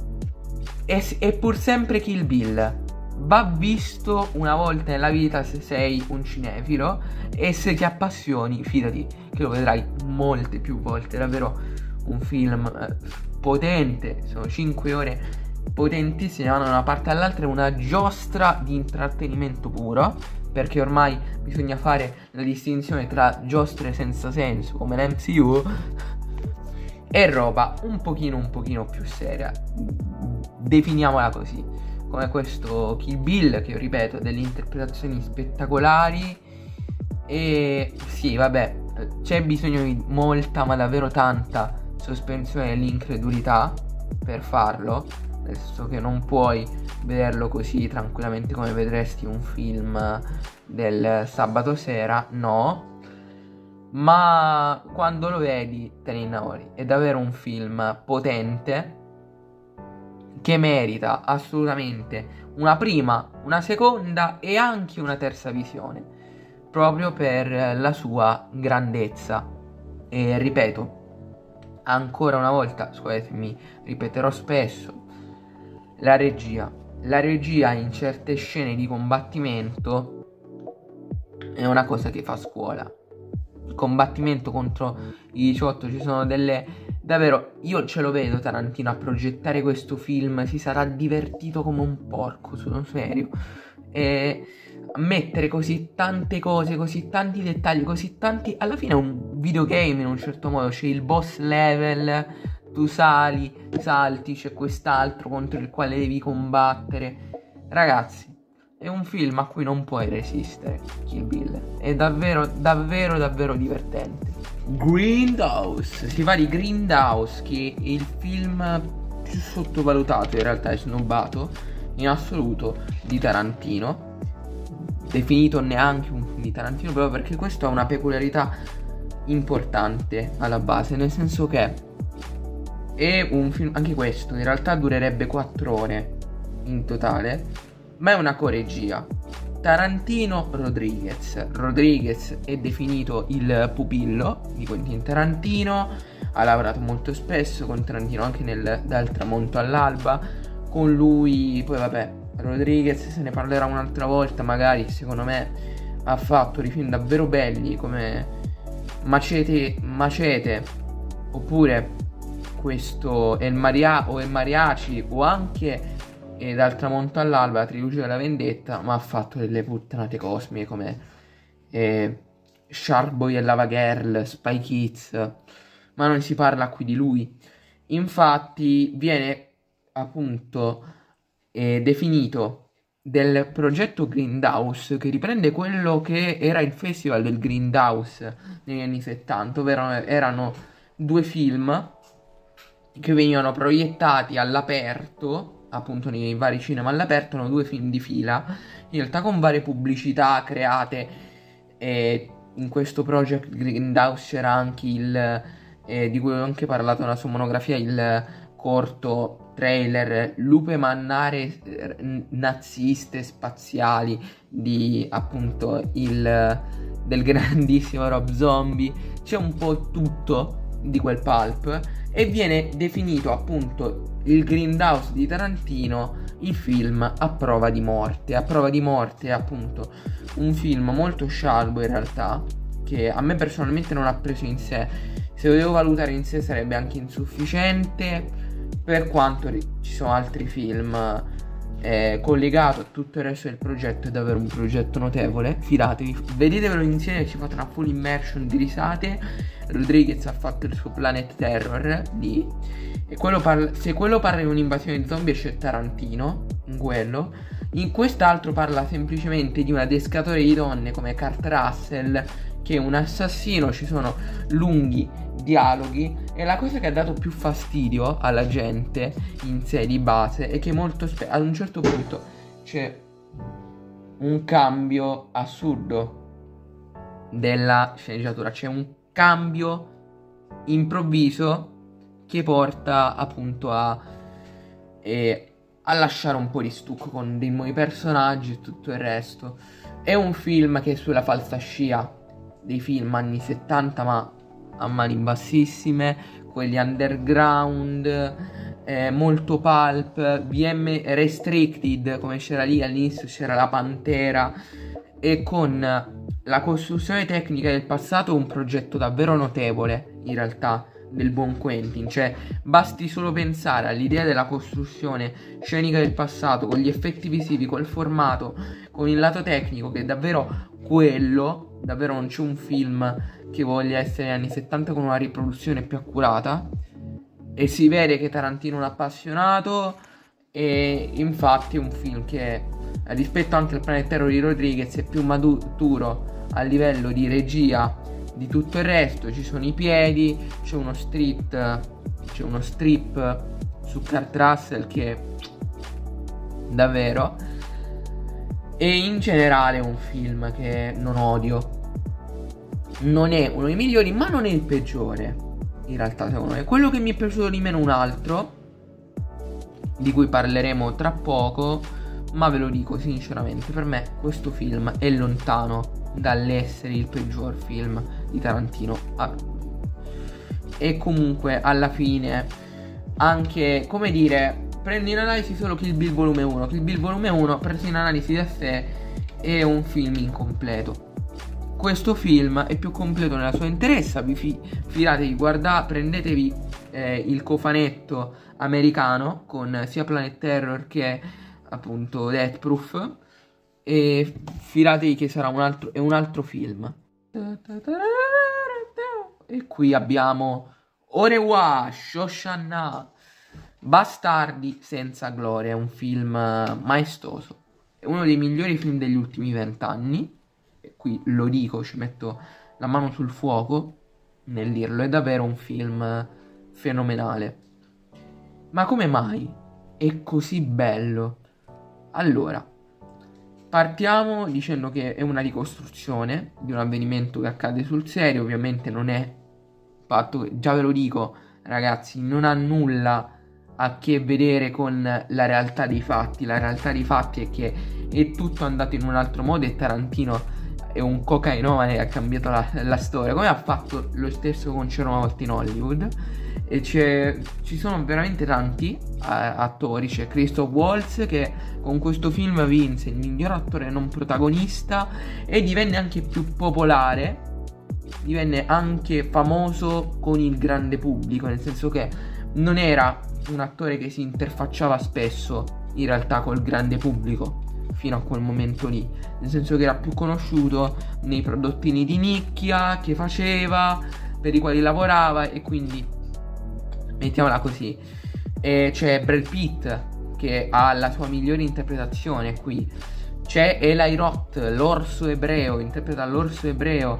è pur sempre Kill Bill, va visto una volta nella vita se sei un cinefilo, e se ti appassioni fidati che lo vedrai molte più volte. È davvero un film potente, sono 5 ore potentissime, vanno da una parte all'altra, è una giostra di intrattenimento puro, perché ormai bisogna fare la distinzione tra giostre senza senso come l'MCU e roba un pochino più seria, definiamola così, come questo Kill Bill, che io ripeto ha delle interpretazioni spettacolari. E sì, vabbè, c'è bisogno di molta, ma davvero tanta sospensione dell'incredulità per farlo, nel senso che non puoi vederlo così tranquillamente come vedresti un film del sabato sera, no. Ma quando lo vedi te ne innamori. È davvero un film potente, che merita assolutamente una prima, una seconda e anche una terza visione, proprio per la sua grandezza. E ripeto, ancora una volta, scusatemi, ripeterò spesso, la regia in certe scene di combattimento è una cosa che fa scuola. Il combattimento contro i 18, ci sono delle... Davvero, io ce lo vedo Tarantino a progettare questo film, si sarà divertito come un porco, sono serio. E a mettere così tante cose, così tanti dettagli, così tanti... Alla fine è un videogame in un certo modo, c'è il boss level, tu salti, c'è quest'altro contro il quale devi combattere. Ragazzi, è un film a cui non puoi resistere, Kill Bill. È davvero, davvero, davvero divertente. Grindhouse, si fa di Grindhouse, che è il film più sottovalutato, in realtà è snobbato in assoluto di Tarantino, definito neanche un film di Tarantino, proprio perché questo ha una peculiarità importante alla base, nel senso che è un film, anche questo in realtà durerebbe 4 ore in totale, ma è una coregia. Tarantino Rodriguez è definito il pupillo di Quentin Tarantino, ha lavorato molto spesso con Tarantino anche dal tramonto all'alba. Con lui, poi vabbè, Rodriguez se ne parlerà un'altra volta magari, secondo me ha fatto dei film davvero belli come Macete, oppure questo El Mariachi, o anche dal tramonto all'alba, la trilogia della vendetta, ma ha fatto delle puttanate cosmiche come Shark Boy e Lava Girl, Spy Kids, ma non si parla qui di lui. Infatti viene appunto definito del progetto Grindhouse, che riprende quello che era il festival del Grindhouse negli anni 70, ovvero erano 2 film che venivano proiettati all'aperto, appunto nei vari cinema all'aperto, erano 2 film di fila, in realtà con varie pubblicità create. In questo project Grindhouse c'era anche di cui ho anche parlato nella sua monografia, il corto trailer Lupe mannare naziste spaziali di appunto del grandissimo Rob Zombie. C'è un po' tutto di quel pulp e viene definito appunto il Grindhouse di Tarantino il film a prova di morte. A prova di morte è appunto un film molto scialbo in realtà, che a me personalmente non ha preso in sé. Se lo devo valutare in sé sarebbe anche insufficiente, per quanto ci sono altri film collegato a tutto il resto del progetto. È davvero un progetto notevole, fidatevi, vedetevelo insieme, ci fate una full immersion di risate. Rodriguez ha fatto il suo Planet Terror lì, e se quello parla di un'invasione di zombie c'è Tarantino in quello. In quest'altro parla semplicemente di un adescatore di donne come Kurt Russell, che è un assassino, ci sono lunghi dialoghi, e la cosa che ha dato più fastidio alla gente in sé di base è che molto spesso ad un certo punto c'è un cambio assurdo della sceneggiatura, c'è un cambio improvviso che porta appunto a lasciare un po' di stucco con dei nuovi personaggi e tutto il resto. È un film che è sulla falsa scia dei film anni 70, ma a mani bassissime, quelli underground, molto pulp, BM restricted, come c'era lì all'inizio, c'era la Pantera, e con la costruzione tecnica del passato un progetto davvero notevole in realtà del buon Quentin. Cioè basti solo pensare all'idea della costruzione scenica del passato, con gli effetti visivi, col formato, con il lato tecnico, che è davvero quello. Davvero non c'è un film che voglia essere anni 70 con una riproduzione più accurata, e si vede che Tarantino è un appassionato. E infatti è un film che, rispetto anche al Planet Terror di Rodriguez, è più maturo a livello di regia di tutto il resto. Ci sono i piedi, c'è uno strip su Kurt Russell che davvero, e in generale è un film che non odio. Non è uno dei migliori, ma non è il peggiore in realtà, secondo me. Quello che mi è piaciuto di meno, un altro, di cui parleremo tra poco, ma ve lo dico sinceramente, per me questo film è lontano dall'essere il peggior film di Tarantino. E comunque alla fine anche, come dire, prendo in analisi solo Kill Bill volume 1. Kill Bill volume 1 preso in analisi da sé è un film incompleto. Questo film è più completo nella sua interezza. Fidatevi, prendetevi il cofanetto americano con sia Planet Terror che appunto Death Proof, e fidatevi che sarà un altro film. E qui abbiamo Orewa Shoshana, Bastardi senza gloria. È un film maestoso, è uno dei migliori film degli ultimi 20 anni. E qui lo dico, ci metto la mano sul fuoco nel dirlo, è davvero un film fenomenale. Ma come mai è così bello? Allora, partiamo dicendo che è una ricostruzione di un avvenimento che accade sul serio. Ovviamente non è fatto, già ve lo dico ragazzi, non ha nulla a che vedere con la realtà dei fatti. La realtà dei fatti è che è tutto andato in un altro modo e Tarantino è un cocainomane e ha cambiato la storia, come ha fatto lo stesso con C'era una volta in Hollywood. E ci sono veramente tanti attori. C'è Christoph Waltz che con questo film vinse il miglior attore non protagonista e divenne anche più popolare, divenne anche famoso con il grande pubblico, nel senso che non era un attore che si interfacciava spesso in realtà col grande pubblico fino a quel momento lì, nel senso che era più conosciuto nei prodottini di nicchia che faceva, per i quali lavorava, e quindi mettiamola così. E c'è Brad Pitt che ha la sua migliore interpretazione qui. C'è Eli Roth, l'orso ebreo, interpreta l'orso ebreo.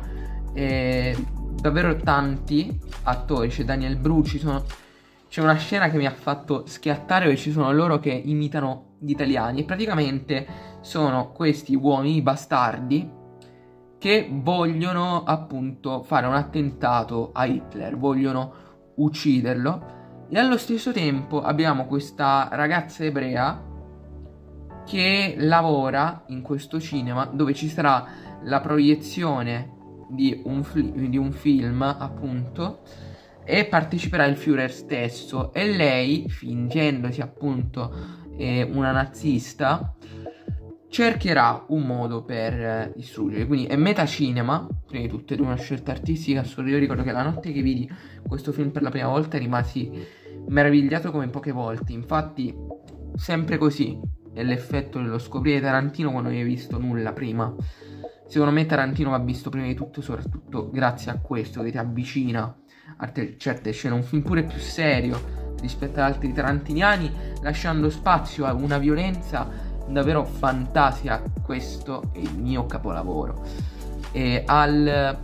Davvero tanti attori. C'è Daniel Bruci. C'è una scena che mi ha fatto schiattare, dove ci sono loro che imitano gli italiani, e praticamente sono questi uomini bastardi che vogliono appunto fare un attentato a Hitler, vogliono ucciderlo. E allo stesso tempo abbiamo questa ragazza ebrea che lavora in questo cinema, dove ci sarà la proiezione di un film appunto, e parteciperà il Führer stesso. E lei, fingendosi appunto una nazista, cercherà un modo per distruggere. Quindi è metacinema, prima di tutto, ed è una scelta artistica assurda. Io ricordo che la notte che vidi questo film per la prima volta rimasi meravigliato come poche volte. Infatti sempre così è l'effetto dello scoprire Tarantino quando non hai visto nulla prima. Secondo me Tarantino va visto prima di tutto, soprattutto grazie a questo, che ti avvicina a certe scene. Un film pure più serio rispetto ad altri tarantiniani, lasciando spazio a una violenza davvero fantasia. Questo è il mio capolavoro. E alla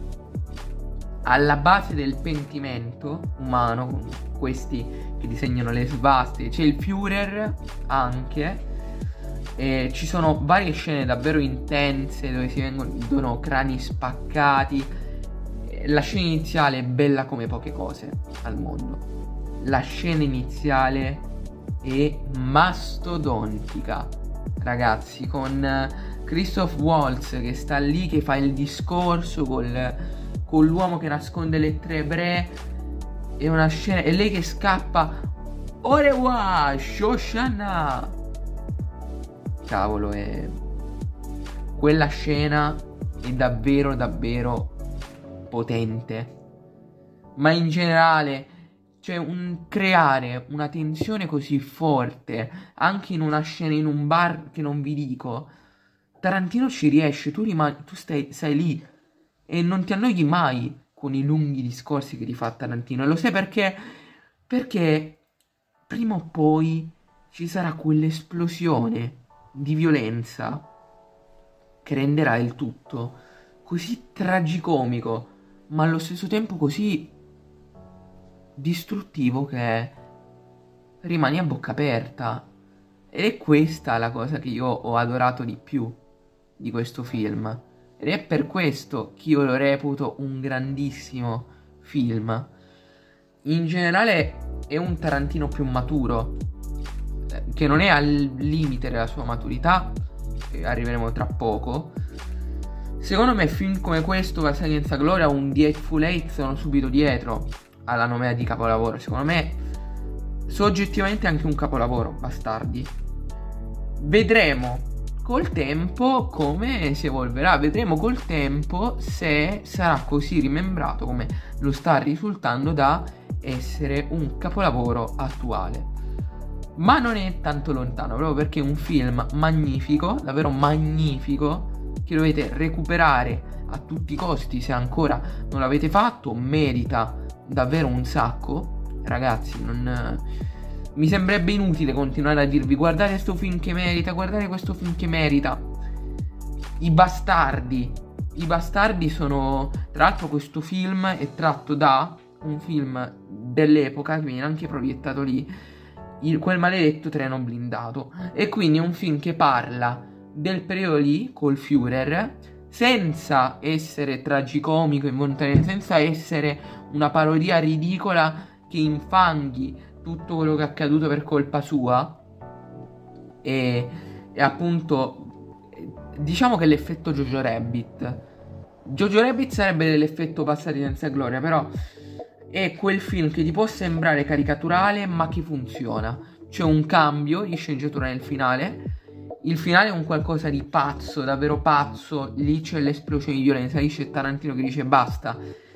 base del pentimento umano, con questi che disegnano le svastiche, c'è il Führer anche. E ci sono varie scene davvero intense dove si vedono crani spaccati. La scena iniziale è bella come poche cose al mondo. La scena iniziale è mastodontica, ragazzi, con Christoph Waltz che sta lì, che fa il discorso con l'uomo che nasconde le tre ebree. È una scena, e lei che scappa, Orewa Shoshana. Cavolo, quella scena è davvero davvero potente. Ma in generale, cioè, creare una tensione così forte anche in una scena in un bar che non vi dico, Tarantino ci riesce. Tu stai lì e non ti annoi mai con i lunghi discorsi che ti fa Tarantino. E lo sai perché? Perché prima o poi ci sarà quell'esplosione di violenza che renderà il tutto così tragicomico, ma allo stesso tempo così distruttivo, che rimani a bocca aperta. Ed è questa la cosa che io ho adorato di più di questo film, ed è per questo che io lo reputo un grandissimo film. In generale è un Tarantino più maturo. che non è al limite della sua maturità, arriveremo tra poco. Secondo me film come questo, Bastardi senza gloria, un The Hateful Eight sono subito dietro alla nomea di capolavoro. Secondo me soggettivamente anche un capolavoro, Bastardi. Vedremo col tempo come si evolverà, vedremo col tempo se sarà così rimembrato come lo sta risultando da essere un capolavoro attuale. Ma non è tanto lontano, proprio perché è un film magnifico, davvero magnifico, che dovete recuperare a tutti i costi se ancora non l'avete fatto. Merita davvero un sacco, ragazzi. Mi sembrerebbe inutile continuare a dirvi guardate questo film che merita, guardate questo film che merita. I Bastardi sono, tra l'altro questo film è tratto da un film dell'epoca che viene anche proiettato lì, quel maledetto treno blindato, e quindi è un film che parla del periodo lì col Führer senza essere tragicomico involontario, senza essere una parodia ridicola che infanghi tutto quello che è accaduto per colpa sua. E appunto diciamo che l'effetto Jojo Rabbit sarebbe l'effetto Bastardi senza gloria, però è quel film che ti può sembrare caricaturale ma che funziona. C'è un cambio di sceneggiatura nel finale. Il finale è un qualcosa di pazzo, davvero pazzo. Lì c'è l'esplosione di violenza, lì c'è Tarantino che dice basta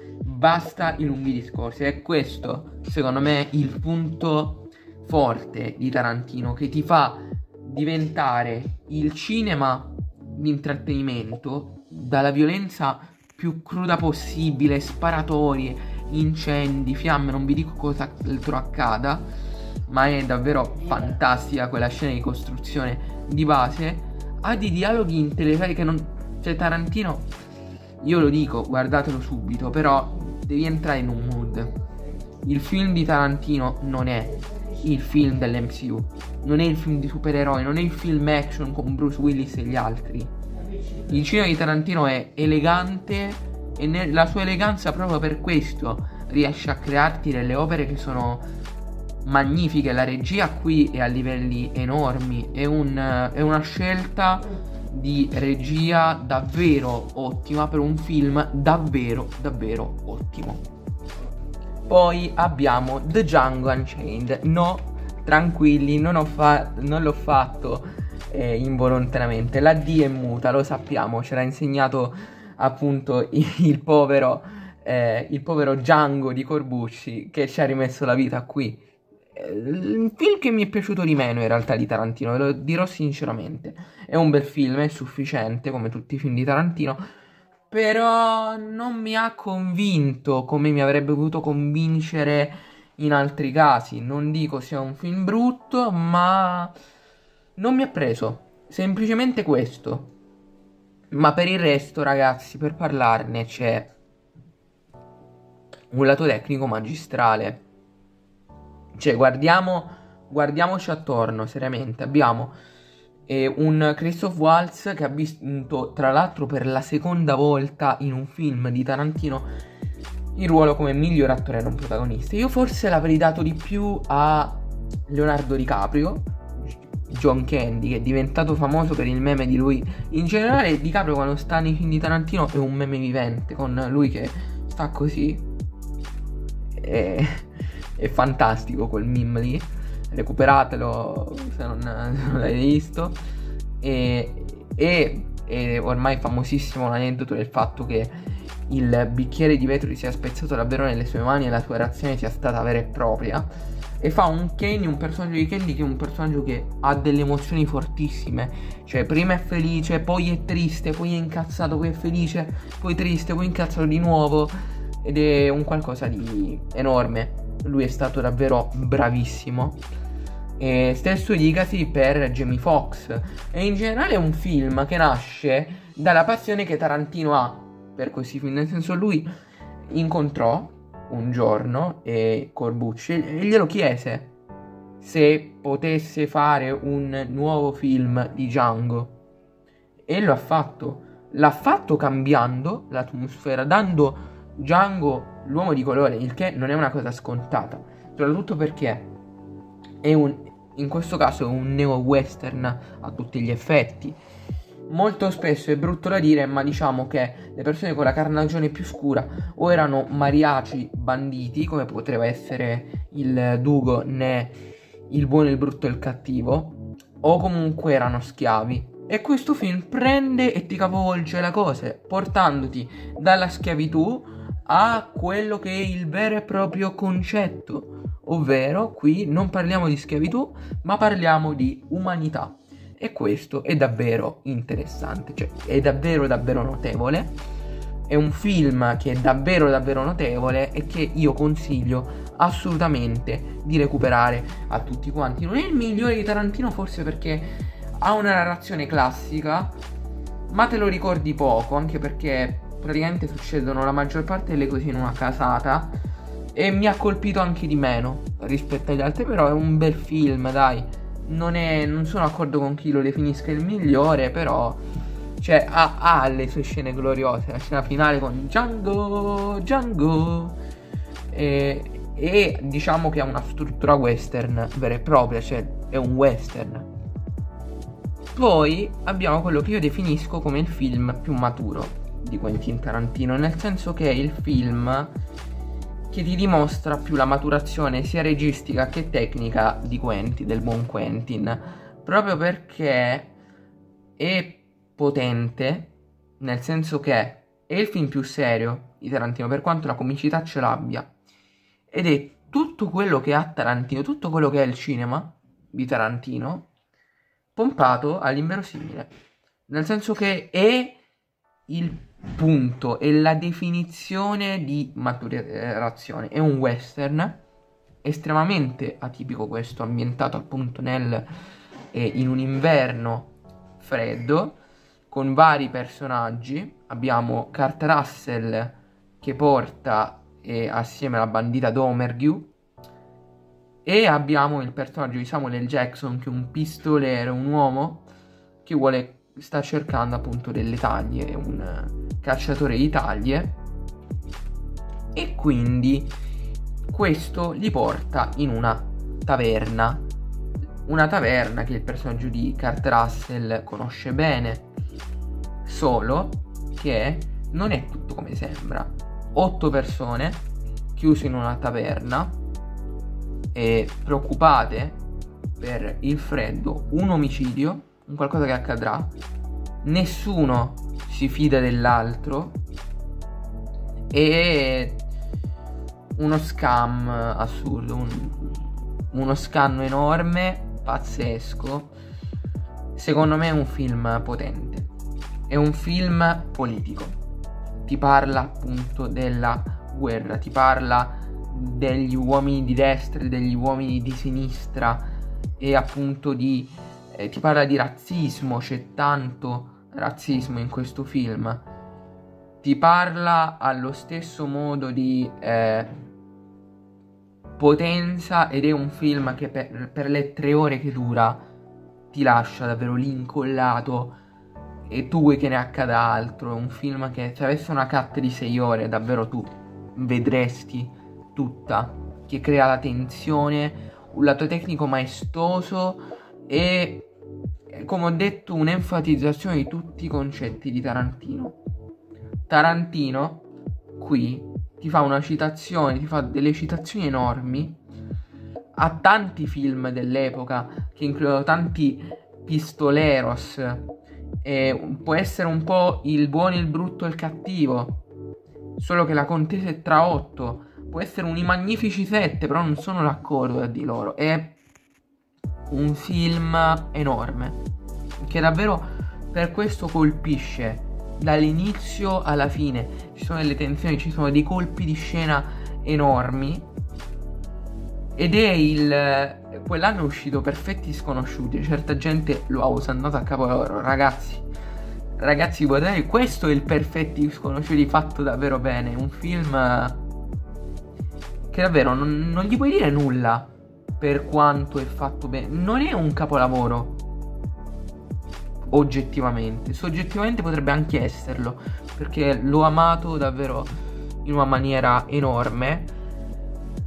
i lunghi discorsi. E questo secondo me è il punto forte di Tarantino, che ti fa diventare il cinema di intrattenimento dalla violenza più cruda possibile, sparatorie, incendi, fiamme, non vi dico cosa altro accada, ma è davvero fantastica quella scena di costruzione di base. Ha dei dialoghi intellettuali che non... Cioè Tarantino, io lo dico, guardatelo subito, però devi entrare in un mood. Il film di Tarantino non è il film dell'MCU, non è il film di supereroi, non è il film action con Bruce Willis e gli altri. Il cinema di Tarantino è elegante e la sua eleganza proprio per questo riesce a crearti delle opere che sono magnifiche. La regia qui è a livelli enormi, è una scelta di regia davvero ottima per un film davvero ottimo. Poi abbiamo The Django Unchained. No, tranquilli, non l'ho fatto involontariamente. La D è muta, lo sappiamo, ce l'ha insegnato appunto il povero Django di Corbucci, che ci ha rimesso la vita qui. Il film che mi è piaciuto di meno in realtà di Tarantino, ve lo dirò sinceramente. È un bel film, è sufficiente come tutti i film di Tarantino, però non mi ha convinto come mi avrebbe potuto convincere in altri casi. Non dico sia un film brutto, ma non mi ha preso, semplicemente questo. Ma per il resto, ragazzi, per parlarne c'è un lato tecnico magistrale. Cioè, guardiamoci attorno, seriamente. Abbiamo un Christoph Waltz che ha vinto, tra l'altro, per la seconda volta in un film di Tarantino il ruolo come miglior attore non protagonista. Io forse l'avrei dato di più a Leonardo DiCaprio, John Candy, che è diventato famoso per il meme di lui. In generale DiCaprio quando sta nei film di Tarantino è un meme vivente, con lui che sta così. È fantastico quel meme lì, recuperatelo se non l'avete visto. E ormai famosissimo l'aneddoto del fatto che il bicchiere di vetro gli sia spezzato davvero nelle sue mani e la sua reazione sia stata vera e propria. E fa un personaggio di Candy che è un personaggio che ha delle emozioni fortissime. Cioè prima è felice, poi è triste, poi è incazzato, poi è felice, poi triste, poi incazzato di nuovo. Ed è un qualcosa di enorme. Lui è stato davvero bravissimo. E stesso dicasi per Jamie Foxx. E in generale è un film che nasce dalla passione che Tarantino ha per questi film. Nel senso, lui incontrò un giorno Corbucci e glielo chiese se potesse fare un nuovo film di Django. E lo ha fatto. L'ha fatto cambiando l'atmosfera, dando Django l'uomo di colore, il che non è una cosa scontata, soprattutto perché è in questo caso è un neo-western a tutti gli effetti. Molto spesso è brutto da dire, ma diciamo che le persone con la carnagione più scura o erano mariachi banditi, come potrebbe essere il Dugo né Il buono, il brutto e il cattivo, o comunque erano schiavi. E questo film prende e ti capovolge le cose, portandoti dalla schiavitù a quello che è il vero e proprio concetto, ovvero qui non parliamo di schiavitù, ma parliamo di umanità. E questo è davvero interessante, cioè è davvero notevole. È un film che è davvero notevole e che io consiglio assolutamente di recuperare a tutti quanti. Non è il migliore di Tarantino, forse perché ha una narrazione classica, ma te lo ricordi poco, anche perché praticamente succedono la maggior parte delle cose in una casata e mi ha colpito anche di meno rispetto agli altri. Però è un bel film, dai. Non sono d'accordo con chi lo definisca il migliore, però cioè ha le sue scene gloriose. La scena finale con Django e diciamo che ha una struttura western vera e propria, cioè è un western. Poi abbiamo quello che io definisco come il film più maturo di Quentin Tarantino, nel senso che è il film che ti dimostra più la maturazione sia registica che tecnica di Quentin, del buon Quentin, proprio perché è potente, nel senso che è il film più serio di Tarantino, per quanto la comicità ce l'abbia, ed è tutto quello che ha Tarantino, tutto quello che è il cinema di Tarantino pompato all'inverosimile, nel senso che è il punto, è la definizione di maturazione. È un western estremamente atipico, questo, ambientato appunto in un inverno freddo, con vari personaggi. Abbiamo Kurt Russell che porta assieme alla bandita Domergue, e abbiamo il personaggio di Samuel L. Jackson, che è un pistolero, un uomo che sta cercando appunto delle taglie, è un cacciatore di taglie, e quindi questo li porta in una taverna che il personaggio di Kurt Russell conosce bene, solo che non è tutto come sembra. 8 persone chiuse in una taverna e preoccupate per il freddo, un omicidio, un qualcosa che accadrà, nessuno si fida dell'altro e uno scam assurdo, uno scam enorme, pazzesco. Secondo me è un film potente, è un film politico, ti parla appunto della guerra, ti parla degli uomini di destra e degli uomini di sinistra, e appunto ti parla di razzismo, c'è tanto razzismo in questo film, ti parla allo stesso modo di potenza, ed è un film che per le 3 ore che dura ti lascia davvero lì incollato e tu vuoi che ne accada altro. È un film che se avesse una cut di 6 ore davvero tu vedresti tutta, che crea la tensione, un lato tecnico maestoso e, come ho detto, un'enfatizzazione di tutti i concetti di Tarantino. Tarantino qui ti fa una citazione, ti fa delle citazioni enormi a tanti film dell'epoca che includono tanti pistoleros, e può essere un po' il buono, il brutto e il cattivo, solo che la contesa è tra 8. Può essere un I Magnifici 7, però non sono d'accordo a di loro. È un film enorme, che davvero per questo colpisce dall'inizio alla fine. Ci sono delle tensioni, ci sono dei colpi di scena enormi, ed è quell'anno è uscito Perfetti Sconosciuti. Certa gente lo ha usandato a capolavoro. Ragazzi, guardate, questo è il Perfetti Sconosciuti fatto davvero bene. È un film che davvero non gli puoi dire nulla per quanto è fatto bene. Non è un capolavoro oggettivamente, soggettivamente potrebbe anche esserlo, perché l'ho amato davvero in una maniera enorme,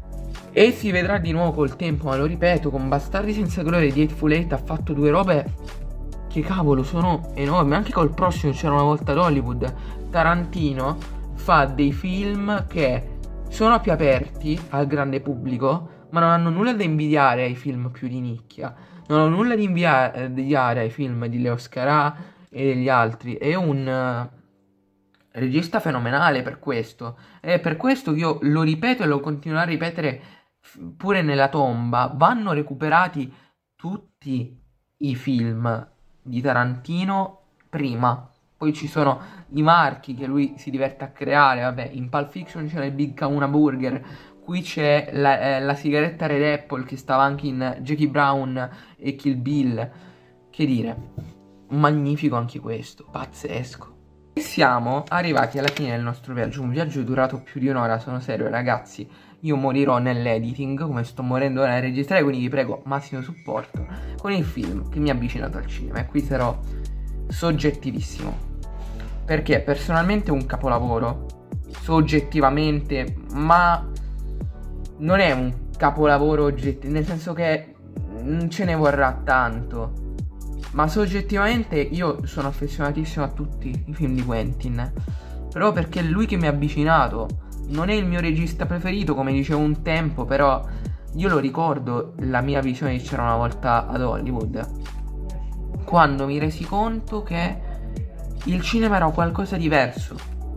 E si vedrà di nuovo col tempo, ma lo ripeto, con Bastardi senza gloria di Hateful Eight ha fatto due robe che cavolo sono enormi. Anche col prossimo C'era una volta ad Hollywood, Tarantino fa dei film che sono più aperti al grande pubblico, ma non hanno nulla da invidiare ai film più di nicchia. Non hanno nulla da invidiare ai film di Leo Scarà e degli altri. È un regista fenomenale per questo. È per questo che io lo ripeto e lo continuerò a ripetere pure nella tomba. Vanno recuperati tutti i film di Tarantino prima. Poi ci sono i marchi che lui si diverte a creare. Vabbè, in Pulp Fiction c'era il Big Kahuna Burger. Qui c'è la sigaretta Red Apple che stava anche in Jackie Brown e Kill Bill. Che dire, magnifico anche questo, pazzesco. E siamo arrivati alla fine del nostro viaggio. Un viaggio durato più di un'ora, sono serio ragazzi. Io morirò nell'editing, come sto morendo ora nel registrare, quindi vi prego massimo supporto con il film che mi ha avvicinato al cinema. E qui sarò soggettivissimo, perché personalmente è un capolavoro, soggettivamente, ma non è un capolavoro oggettivo, nel senso che non ce ne vorrà tanto, ma soggettivamente io sono affezionatissimo a tutti i film di Quentin, però perché è lui che mi ha avvicinato. Non è il mio regista preferito, come dicevo un tempo, però io lo ricordo la mia visione di C'era una volta ad Hollywood, quando mi resi conto che il cinema era qualcosa di diverso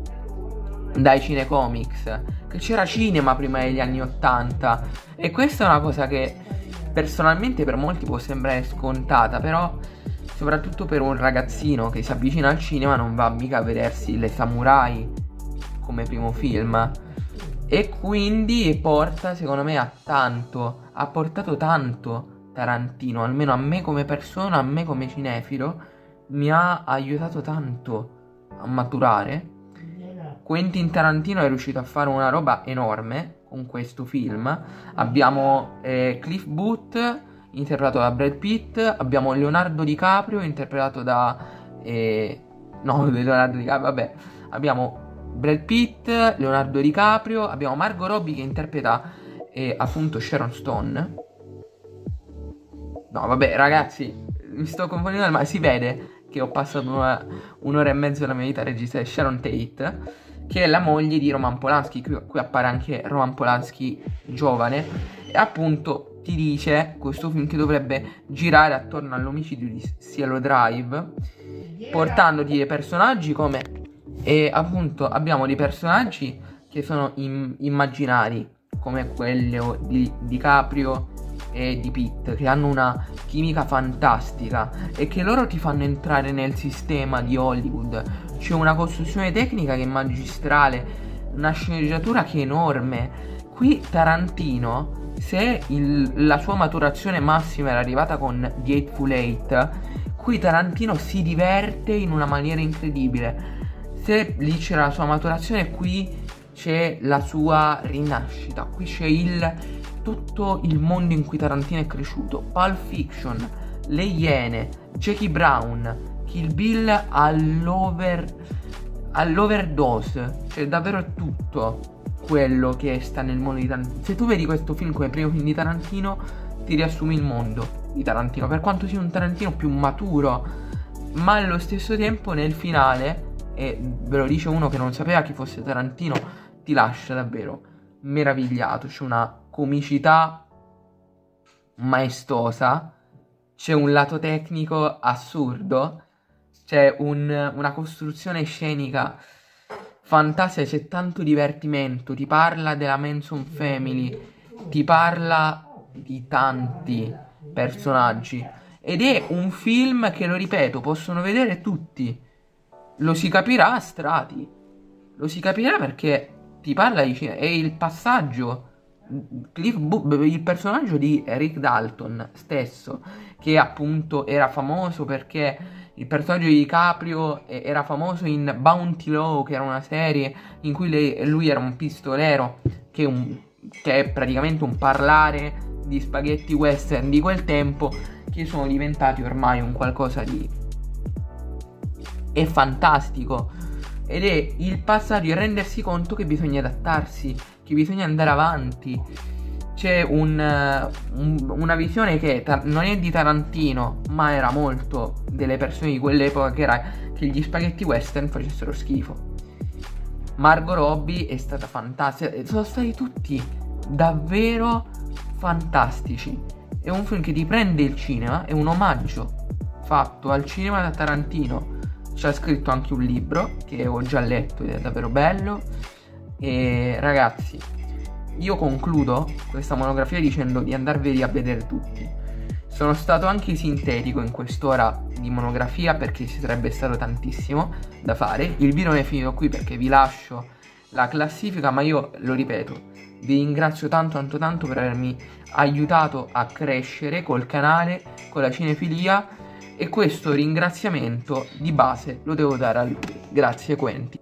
dai cinecomics, che c'era cinema prima degli anni 80, e questa è una cosa che personalmente per molti può sembrare scontata, però soprattutto per un ragazzino che si avvicina al cinema non va mica a vedersi Le Samurai come primo film, e quindi porta secondo me a tanto, ha portato tanto Tarantino, almeno a me come persona, a me come cinefilo, mi ha aiutato tanto a maturare. Quentin Tarantino è riuscito a fare una roba enorme con questo film. Abbiamo Cliff Booth interpretato da Brad Pitt, abbiamo Leonardo DiCaprio interpretato da no, Leonardo DiCaprio, vabbè, abbiamo Brad Pitt, Leonardo DiCaprio, abbiamo Margot Robbie che interpreta appunto Sharon Stone. No, vabbè, ragazzi, mi sto confondendo, ma si vede che ho passato un'ora e mezza della mia vita a registrare Sharon Tate, che è la moglie di Roman Polanski. Qui appare anche Roman Polanski giovane, e appunto ti dice questo film che dovrebbe girare attorno all'omicidio di Cielo Drive, portandoti dei personaggi come... E appunto abbiamo dei personaggi che sono immaginari, come quello di DiCaprio e di Pitt, che hanno una chimica fantastica e che loro ti fanno entrare nel sistema di Hollywood. C'è una costruzione tecnica che è magistrale, una sceneggiatura che è enorme. Qui Tarantino, se la sua maturazione massima era arrivata con The Hateful Eight, qui Tarantino si diverte in una maniera incredibile. Se lì c'era la sua maturazione, qui c'è la sua rinascita, qui c'è tutto il mondo in cui Tarantino è cresciuto. Pulp Fiction, Le Iene, Jackie Brown, Kill Bill all'overdose, cioè davvero è tutto quello che sta nel mondo di Tarantino. Se tu vedi questo film come primo film di Tarantino, ti riassumi il mondo di Tarantino, per quanto sia un Tarantino più maturo, ma allo stesso tempo nel finale, e ve lo dice uno che non sapeva chi fosse Tarantino, ti lascia davvero meravigliato. C'è una comicità maestosa, c'è un lato tecnico assurdo, c'è una costruzione scenica fantastica, c'è tanto divertimento, ti parla della Manson Family, ti parla di tanti personaggi, ed è un film che, lo ripeto, possono vedere tutti. Lo si capirà a strati, lo si capirà perché ti parla di cinema. E il passaggio, il personaggio di Rick Dalton stesso, che appunto era famoso perché il personaggio di DiCaprio era famoso in Bounty Law, che era una serie in cui lui era un pistolero, che è praticamente un parlare di spaghetti western di quel tempo, che sono diventati ormai un qualcosa di... è fantastico, ed è il passaggio di rendersi conto che bisogna adattarsi, che bisogna andare avanti. c'è una visione che non è di Tarantino, ma era molto delle persone di quell'epoca, che era che gli spaghetti western facessero schifo. Margot Robbie è stata fantastica, sono stati tutti davvero fantastici. È un film che ti prende il cinema, è un omaggio fatto al cinema da Tarantino. C'ha scritto anche un libro che ho già letto ed è davvero bello. E ragazzi, io concludo questa monografia dicendo di andarveli a vedere tutti. Sono stato anche sintetico in quest'ora di monografia perché ci sarebbe stato tantissimo da fare. Il video non è finito qui perché vi lascio la classifica, ma io lo ripeto, vi ringrazio tanto per avermi aiutato a crescere col canale, con la cinefilia, e questo ringraziamento di base lo devo dare a lui. Grazie Quentin.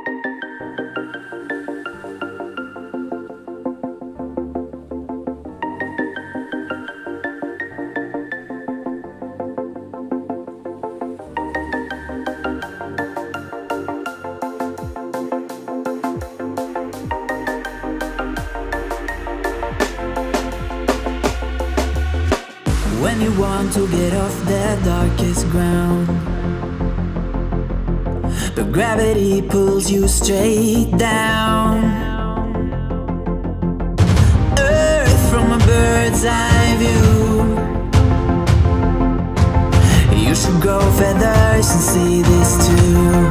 When you want to get off the darkest ground, but gravity pulls you straight down. Earth from a bird's eye view. You should grow feathers and see this too.